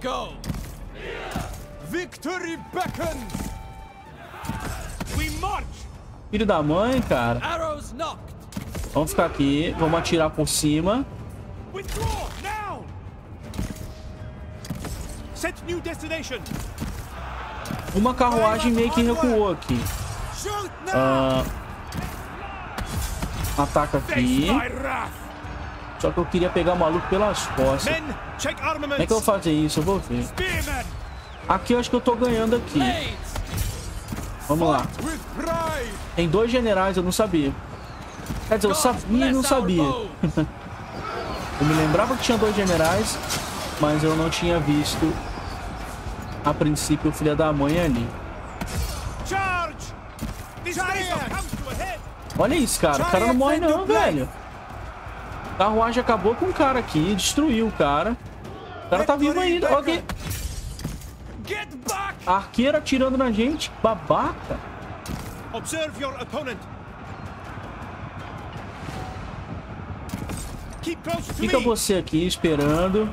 A: Filho da mãe, cara. Vamos ficar aqui. Vamos atirar por cima. Uma carruagem meio que recuou aqui. Uh, ataca aqui. Só que eu queria pegar o maluco pelas costas. Como é que eu vou fazer isso? Eu vou ver. Aqui eu acho que eu tô ganhando aqui. Vamos lá. Tem dois generais, eu não sabia. Quer dizer, eu sabia e não sabia. Eu me lembrava que tinha dois generais, mas eu não tinha visto a princípio o filho da mãe ali. Olha isso, cara. O cara não morre não, velho. A carruagem acabou com o cara aqui. Destruiu o cara. O cara tá vivo ainda. Ok. Arqueiro atirando na gente. Babaca. Fica você aqui esperando.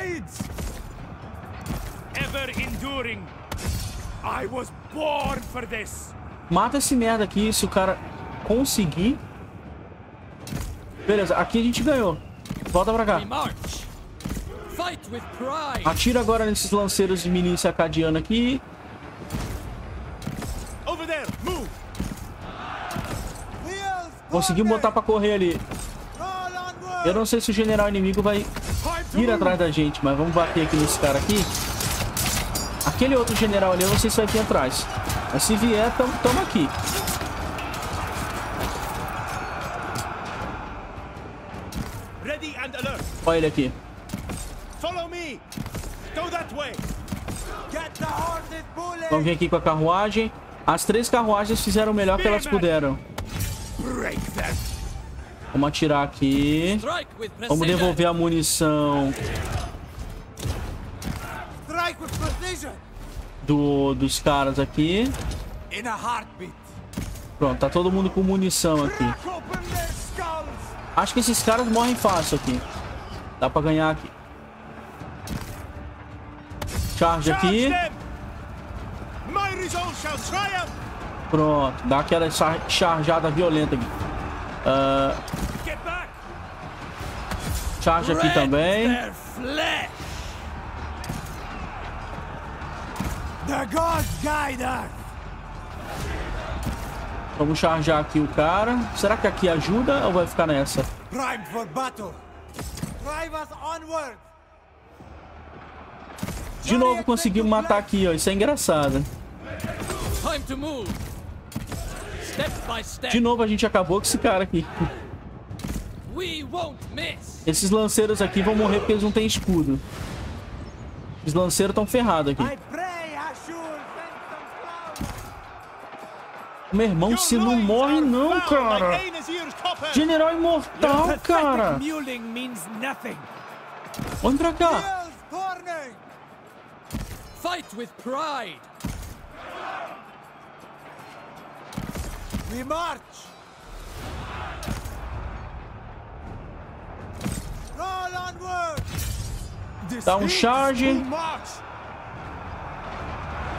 A: Mata esse merda aqui se o cara conseguir. Beleza, aqui a gente ganhou. Volta pra cá. Atira agora nesses lanceiros de milícia acadiana aqui. Conseguimos botar pra correr ali. Eu não sei se o general inimigo vai ir atrás da gente, mas vamos bater aqui nesse cara aqui. Aquele outro general ali, eu não sei se vai vir atrás. Mas se vier, tamo, tamo aqui. Olha ele aqui. Vamos vir aqui com a carruagem. As três carruagens fizeram o melhor que elas puderam. Vamos atirar aqui. Vamos devolver a munição do, dos caras aqui. Pronto, tá todo mundo com munição aqui. Acho que esses caras morrem fácil aqui. Dá pra ganhar aqui. Charge aqui. Pronto, dá aquela charjada violenta aqui. Uh, charge aqui também. Vamos charjar aqui o cara. Será que aqui ajuda ou vai ficar nessa? De novo conseguimos matar aqui, ó. Isso é engraçado. De novo a gente acabou com esse cara aqui. Esses lanceiros aqui vão morrer porque eles não têm escudo. Os lanceiros estão ferrados aqui. Meu irmão, se não morre não, cara. General imortal, cara. Vamos pra cá.
H: Fight with pride. We march. Roll onward.
A: Dá um charge.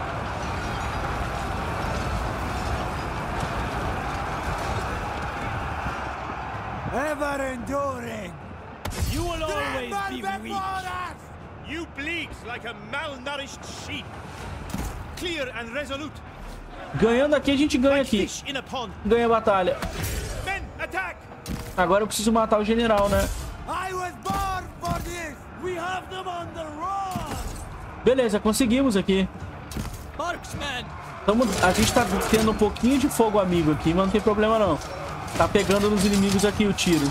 H: Ever enduring.
D: You will always
H: Never
D: be
H: before
D: weak.
H: us!
C: You bleeds like a malnourished sheep. Clear and resolute.
A: Ganhando aqui, a gente ganha
C: Like
A: aqui.
C: fish in a pond.
A: Ganha a batalha.
C: Men, attack!
A: Agora eu preciso matar o general, né?
H: I was born for this!
D: We have them on the run!
A: Beleza, conseguimos aqui.
H: Marksman!
A: Tamo, a gente tá tendo um pouquinho de fogo amigo aqui, mas não tem problema não. Tá pegando nos inimigos aqui o tiro.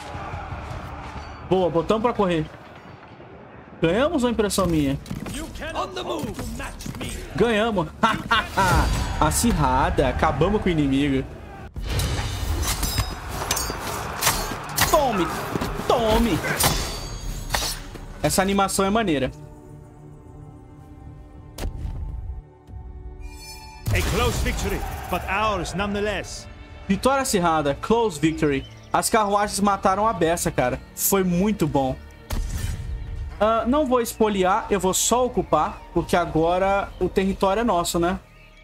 A: Boa, botamos pra correr. Ganhamos ou impressão minha?
H: On the move!
A: Ganhamos. Acirrada. Acabamos com o inimigo. Tome. Tome. Essa animação é maneira.
C: A close victory, but ours nonetheless.
A: Vitória acirrada. Close victory. As carruagens mataram a beça, cara. Foi muito bom. Uh, não vou espoliar, eu vou só ocupar, porque agora o território é nosso, né?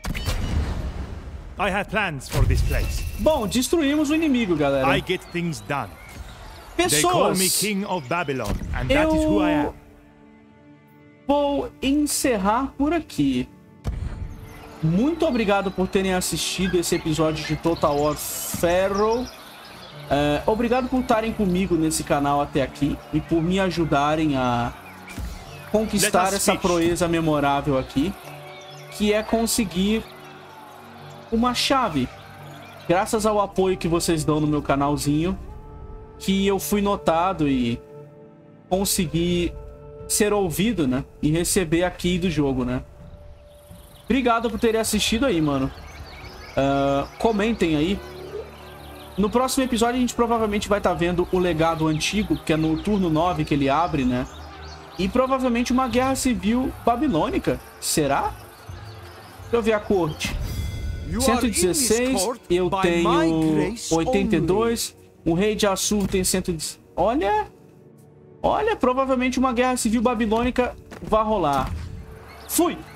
C: I had plans for this place.
A: Bom, destruímos o inimigo, galera.
C: I get things done. They call me
A: Pessoas,
C: King of Babylon, and that is who I am.
A: eu vou encerrar por aqui. Muito obrigado por terem assistido esse episódio de Total War Pharaoh. É, obrigado por estarem comigo nesse canal até aqui e por me ajudarem a conquistar essa proeza memorável aqui, que é conseguir uma chave. Graças ao apoio que vocês dão no meu canalzinho, que eu fui notado e consegui ser ouvido, né? E receber aqui do jogo, né? Obrigado por terem assistido aí, mano. Uh, comentem aí. No próximo episódio a gente provavelmente vai estar vendo o legado antigo, que é no turno nove que ele abre, né? E provavelmente uma guerra civil babilônica. Será? Deixa eu ver a corte. cento e dezesseis, eu tenho oitenta e dois. O rei de Assur tem cento e dez. Olha! Olha, provavelmente uma guerra civil babilônica vai rolar. Fui!